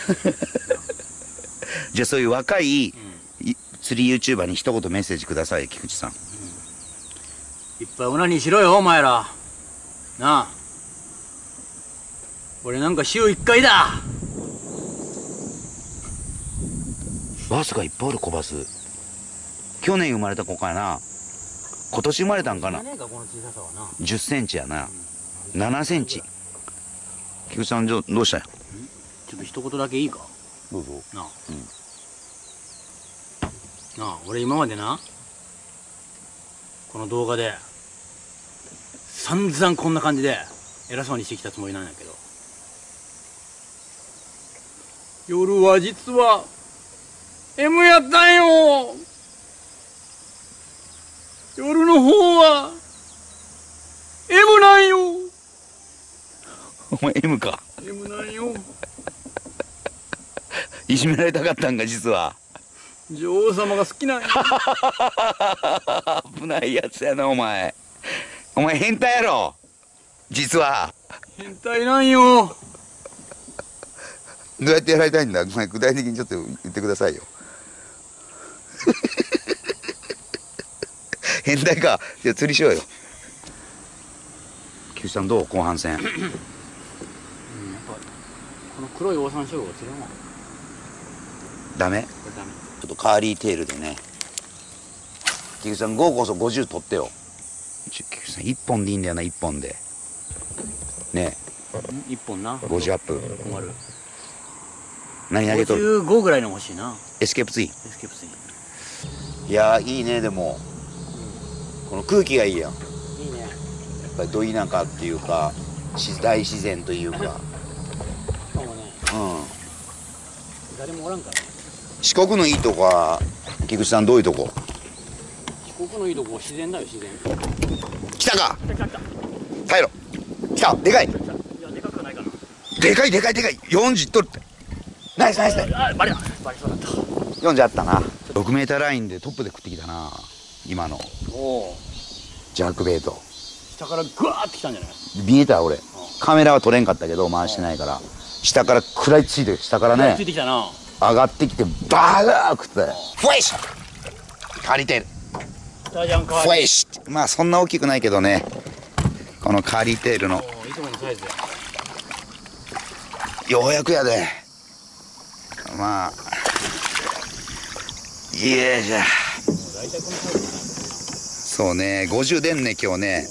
じゃあそういう若い、うん、釣り YouTuber に一言メッセージください菊池さん、うん、 いっぱいオナニーしろよお前らなあ。俺なんか週いっかいだ。 バスがいっぱいある子バス。去年生まれた子かな。今年生まれたんかな。じゅっセンチやな、うん、ななセンチ。菊池さんどうしたんや。 ちょっと一言だけいいか。 どうぞ。 なあ、うん、なあ俺今までなこの動画で散々こんな感じで偉そうにしてきたつもりなんやけど、夜は実は M やったんよ。夜の方は M なんよ。 お前 M か。 M なんよ。 いじめられたかったんか実は。 女王様が好きなんよ。 危ないやつやなお前。お前変態やろ実は。 変態なんよ。 どうやってやられたいんだ。お前具体的にちょっと言ってくださいよ。変態か。じゃあ釣りしようよ。菊池さんどう後半戦。うん、やっぱこの黒いオオサンショウウオ釣れんわ。 ダメ？これダメ。ちょっとカーリーテールでね。菊池さんごこそごじゅう取ってよ。菊池さんいっぽんでいいんだよな。いっぽんでねえ。いっぽんな。 ごじゅうアップ。 困る。 何投げとる？ ごじゅうごぐらいの欲しいな。 エスケープツイン。 エスケープツイン。 いやーいいね。でも、うん、この空気がいいやん。 いいね。やっぱりど田舎っていうか大自然というか。しかもね、うん、誰もおらんから。 四国のいいとこは菊池さんどういうとこ？ 四国のいいとこ自然だよ自然。 来たか。 来た来た来た。 帰ろ。来た。でかい。 いやでかくはないかな。 でかいでかいでかい。よんじゅう取るって。ナイスナイスナイス。 あバレたバレそうだった。 よんじゅうあったな。ろくメーターラインでトップで食ってきたな今の。 おお。 ジャークベイト。 下からグワーってきたんじゃない？ 見えた俺。カメラは撮れんかったけど回してないから。下から食らいついてる。下からね。 ついてきたな。 上がってきてバーガー食って。フレッシュ。借りてる。フレッシュ。まあそんな大きくないけどね。このカーリーテールの。 いつものサイズや。 ようやくやで。まあ。いやじゃあ。 大体このサイズじゃない。 そうね。ごじゅう出んね今日ね。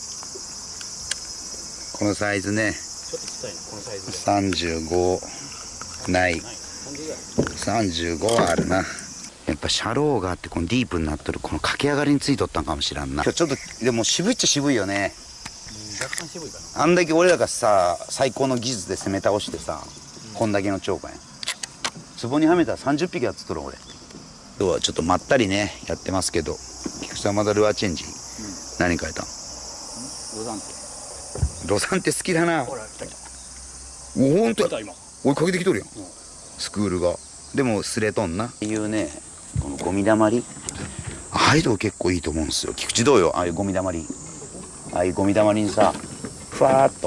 このサイズね。 ちょっと小さいなこのサイズで。 さんじゅうごない。さんじゅうごはあるな。やっぱシャローがあってこのディープになっとるこの駆け上がりについとったんかもしらんな。今日ちょっとでも渋いっちゃ渋いよね。 若干渋いかな。 あんだけ俺らがさ最高の技術で攻め倒してさ、 こんだけの超過やん。壺にはめたらさんじゅっぴきはつっとる俺。今日はちょっとまったりねやってますけど、菊池さんまだルアーチェンジ、うん、何変えたん？ ロザンテ。 ロザンテ好きだな。 ほら来た来た。 おほんとや。 今追いかけてきとるやん、うん、スクールが。でもすれとんな。っていうね、このゴミだまり、ああいうの結構いいと思うんですよ。菊池どうよ、ああいうゴミだまり。ああいうゴミだまりにさ、ふわーっと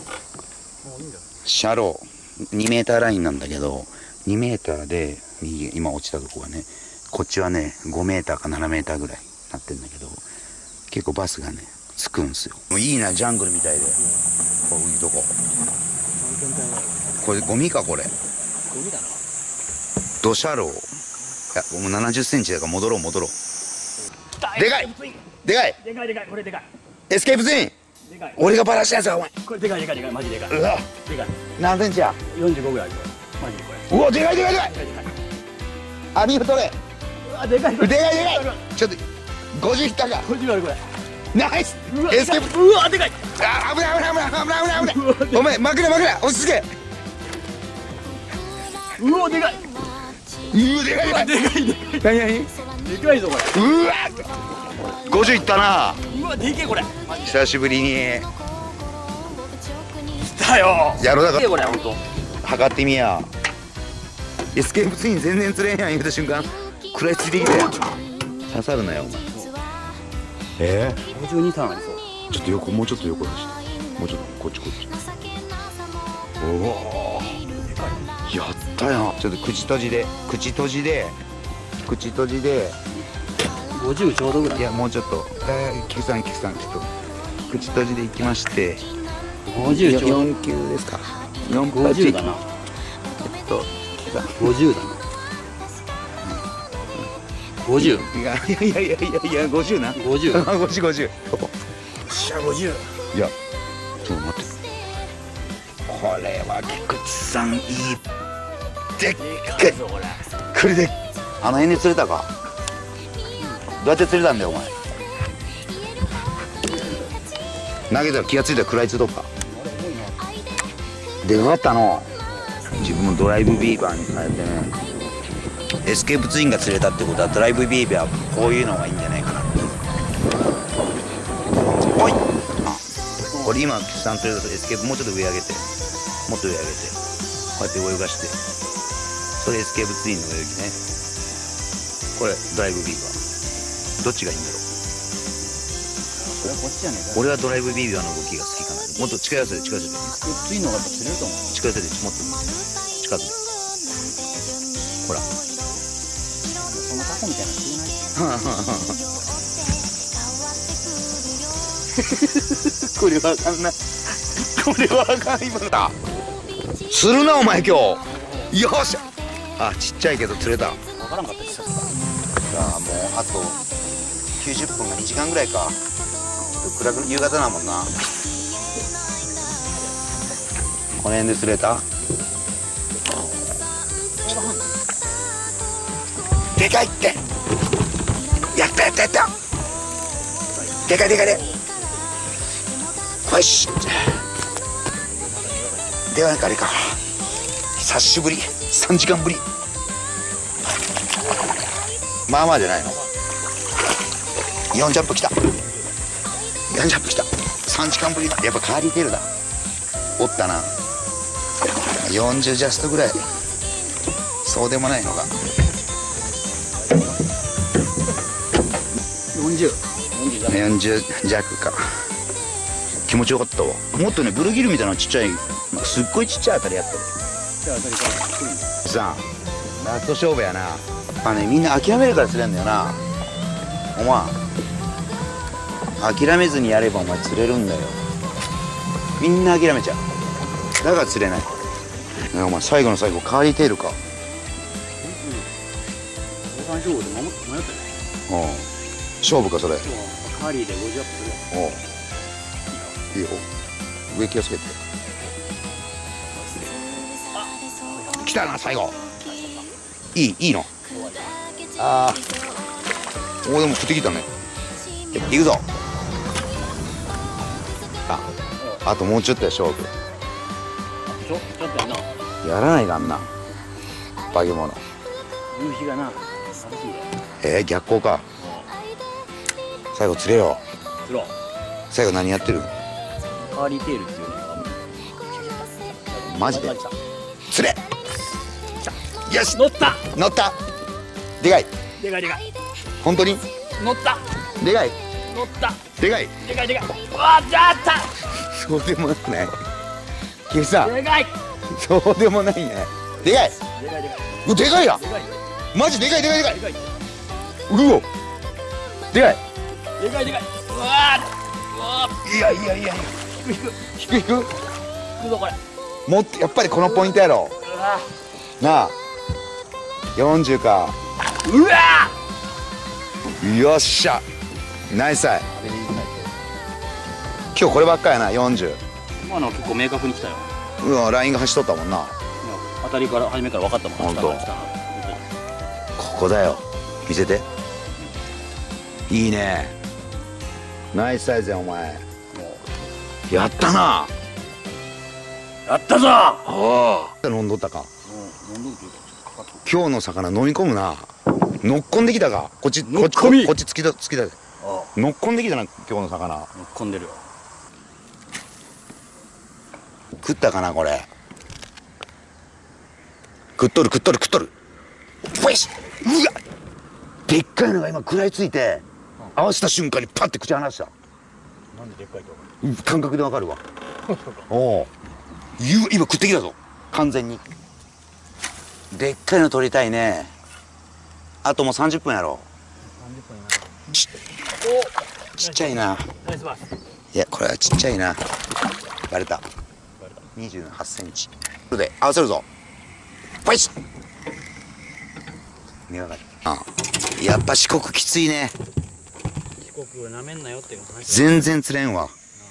シャローにメーターラインなんだけど、にメーターで右、今落ちたとこがね、こっちはねごメーターかななメーターぐらいなってんだけど、結構バスがねつくんすよ。もういいな、ジャングルみたいで、こういうとこ。これゴミか、これゴミだな。 ドシャロー。いやもうななじゅっセンチだから戻ろう戻ろう。でかいでかいでかいでかい、これでかい。 エスケープツイン。 でかい。 俺がバラしたやつはお前。 これでかいでかいでかい、マジでかい。 うわでかい。 何センチや。 よんじゅうごぐらいあるよ。マジでこれ。 うわでかいでかいでかい。 でかいでかい。 網を取れ。 うわでかい。 でかいでかい。ちょっとごじゅういったか。 こっちにあるこれ。 ナイス。 うわエスケープ。 うわでかい。 あ危ない危ない危ない危ない危ない危ない。お前枕枕落ち着け。 うわでかい。 うわでかいでかい。 でかいでかい。 何何。 でかいぞこれ。 うわごじゅういったな。 うわでけえこれ。 久しぶりに来たよ。 やろうだからこれ本当。 測ってみや。エスケープツイン全然釣れんやん言うた瞬間食らいついてきて刺さるなよお前。えごじゅうにターンありそう。 ー、ちょっと横もうちょっと横出してもうちょっとこっちこっち。おおやったやん。ちょっと口閉じで口閉じで口閉じでごじゅうちょうどぐらい。 いやもうちょっとえー、菊さん菊さんちょっと口閉じでいきまして。 ごじゅうちょうど。 よん級ですか。よんごじゅうだな。 えっとごじゅうだな。ごじゅう。 いやいやいやいやいやごじゅうな。 ごじゅう。 ごじゅうごじゅう。 しゃごじゅう。 いやちょっと待って、これは菊池さんいいでっかい。 ぞこれ。 これであの辺で釣れたか。どうやって釣れたんだよお前。投げたら気がついたら食らいついとっか。でかかったの。自分もドライブビーバーに変えてね、エスケープツインが釣れたってことはドライブビーバーはこういうのがいいんじゃないかな。おいあこれ今菊池さん釣れたとエスケープもうちょっと上上げてもっと上上げてこうやって泳がして、それエスケープツインの泳ぎね。これドライブビーバーどっちがいいんだろう。 それはこっちじゃねえか。 俺はドライブビーバーの動きが好きかな。もっと近寄せて近寄せてスケープツインの方がやっぱ釣れると思う。 近寄せてもっと近くでほらそんなタコみたいなの釣れない。 これはあかんな。これはあかん今のだ。釣るなお前今日。よっしゃ。あちっちゃいけど釣れた。 わからんかったです。 さあもうあときゅうじゅっぷんがにじかんぐらいか。暗く夕方だもんな。この辺で釣れた。でかいってやったやったやった。でかいでかいでよし。ではなんかあれか、久しぶりさんじかんぶり。まあまあじゃないの。よんジャンプきたよんジャンプきたさんじかんぶりだ。やっぱカーリーテールだ。おったな。よんじゅうジャストぐらい。そうでもないのがよんじゅう。 よんじゅう弱か。気持ちよかったわ。もっとねブルーギルみたいなちっちゃいすっごいちっちゃい当たりやったで。 じゃあ当たりから来るんだ。 さあラスト勝負やな。やっぱねみんな諦めるから釣れんだよな。お前諦めずにやればお前釣れるんだよ。みんな諦めちゃう。だから釣れない。ねお前最後の最後カーリーテールか。 交換勝負で迷ったね。 うん勝負かそれ。 今日はカーリーでごじゅうアップするわ。 おういいよ上気をつけて。来たな最後。いいいいの。ああおでも食ってきたね。行くぞ。ああともうちょっとや勝負。 ちょちょっとやな。 やらないかんな化け物。 夕日がな寂しいで。 えー、逆光か。最後釣れよ。 釣ろう。 最後何やってる？ カーリーテールっていうね。 マジで釣れ。よし乗った。 乗った。でかい。 でかいでかい。 本当に乗った。 でかい。 乗った。 でかい。 でかいでかい。うわ、じゃあった。 そうでもなくない？ケイさん、 でかい。 そうでもないね。でかい。 でかいでかい。 うでかいな。 でかい。 マジでかいでかいでかい。 でかい。 うお。でかい。 でかいでかい。うわー。うわいやいやいやいや。 ー。引く引く。 引く引く。 引くぞこれ。 もっとやっぱりこのポイントやろ。 うわなあ。よんじゅうか。 ー。うわよっしゃ。ナイスアイ。今日こればっかやな。よんじゅう。 今のは結構明確に来たよ。 うわ、ラインが走っとったもんな。 当たりから初めから分かったもん。 ほんと下から来たな。 ここだよ。見せて。いいね。ナイスサイズやお前。やったな。 やったぞ。 ああ。飲んどったか。 うん、飲んどるというかかかっとる。 今日の魚飲み込むな。乗っ込んできたか。こっちこっちこ乗っ込みっち突きだ突きだ。 ああ、 乗っ込んできたな今日の魚。 乗っ込んでるよ。 食ったかなこれ。食っとる食っとる食っとる。よし。うわ。でっかいのが今食らいついて、合わせた瞬間にパッて口離した。 なんででっかいか分か感覚でわかるわ。 る。 おお。ゆ今食ってきたぞ。完全に。でっかいの取りたいね。あともうさんじゅっぷんやろ。 三十分やな。 ちお。 ちっちゃいな。 ナイスバス。 いやこれはちっちゃいな。バレた。 バレた。 にじゅうはちセンチ。それで合わせるぞ。ファイス。見やがれ。ああ、やっぱ四国きついね。 四国をなめんなよっていう話。 全然釣れんわ。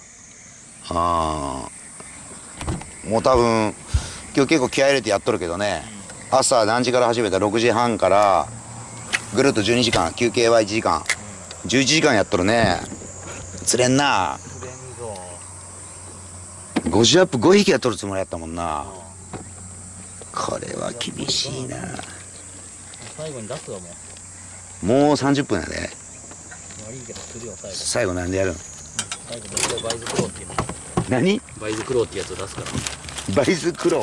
ああ。もう多分今日結構気合い入れてやっとるけどね。朝何時から始めた？ろくじはんからぐるっとじゅうにじかん、休憩はいちじかん、じゅういちじかんやっとるね。釣れんな。 釣れんぞ。 ごじゅうアップごひきやっとるつもりやったもんな。これは厳しいな。 最後に出すわもう。 もうさんじゅっぷんやで。 悪いけど釣るよ最後。 最後なんでやるん？ 最後僕はバイズクローっていうの。 何？ バイズクローってやつを出すから。 バイズクロー。 う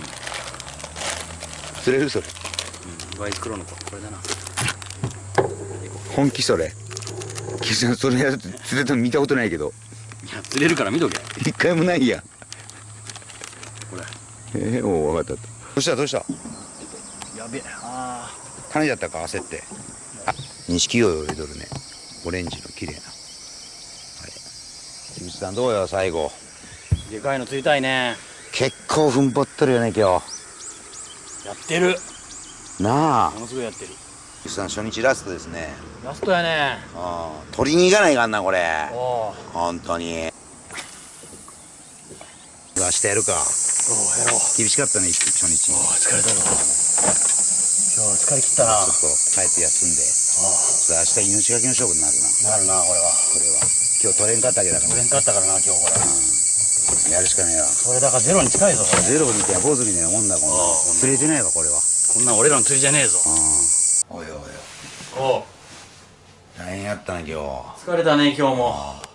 釣れるそれ？ ん。うん。バイズクローの子これだな。 本気それ？キさんそれやると釣れたの見たことないけど。 いや釣れるから見とけ。 一回もないや。 これ。 えー、おお分かった。どうしたどうした？ やべえ。ああ。 跳ねちゃったか焦って。あ、錦鯉を入れとるね。オレンジの綺麗な。あれ。菊池さんどうよ最後。 でかいの釣りたいね。 結構踏ん張っとるよね今やってる。 日。なあ。 ものすごいやってる。 菊池さん初日ラストですね。 ラストやね。 ああ。取りに行かないかんなこれ。 おお。 本当に。明日やるか。 おおやろう。 厳しかったね初日。 おお疲れたぞ。今日は疲れ切ったな。 ちょっと帰って休んで。それ明日命がけの勝負になるな。 なるなこれは。 これは。今日取れんかったわけだから。 取れんかったからな今日これ。 やるしかねえわ。 それだからゼロに近いぞこれ。 ゼロみたいな坊主みたいなもんだこんな。釣れてないわこれは。 こんなん俺らの釣りじゃねえぞ。 おいおいおう。 大変やったな今日。 疲れたね今日も。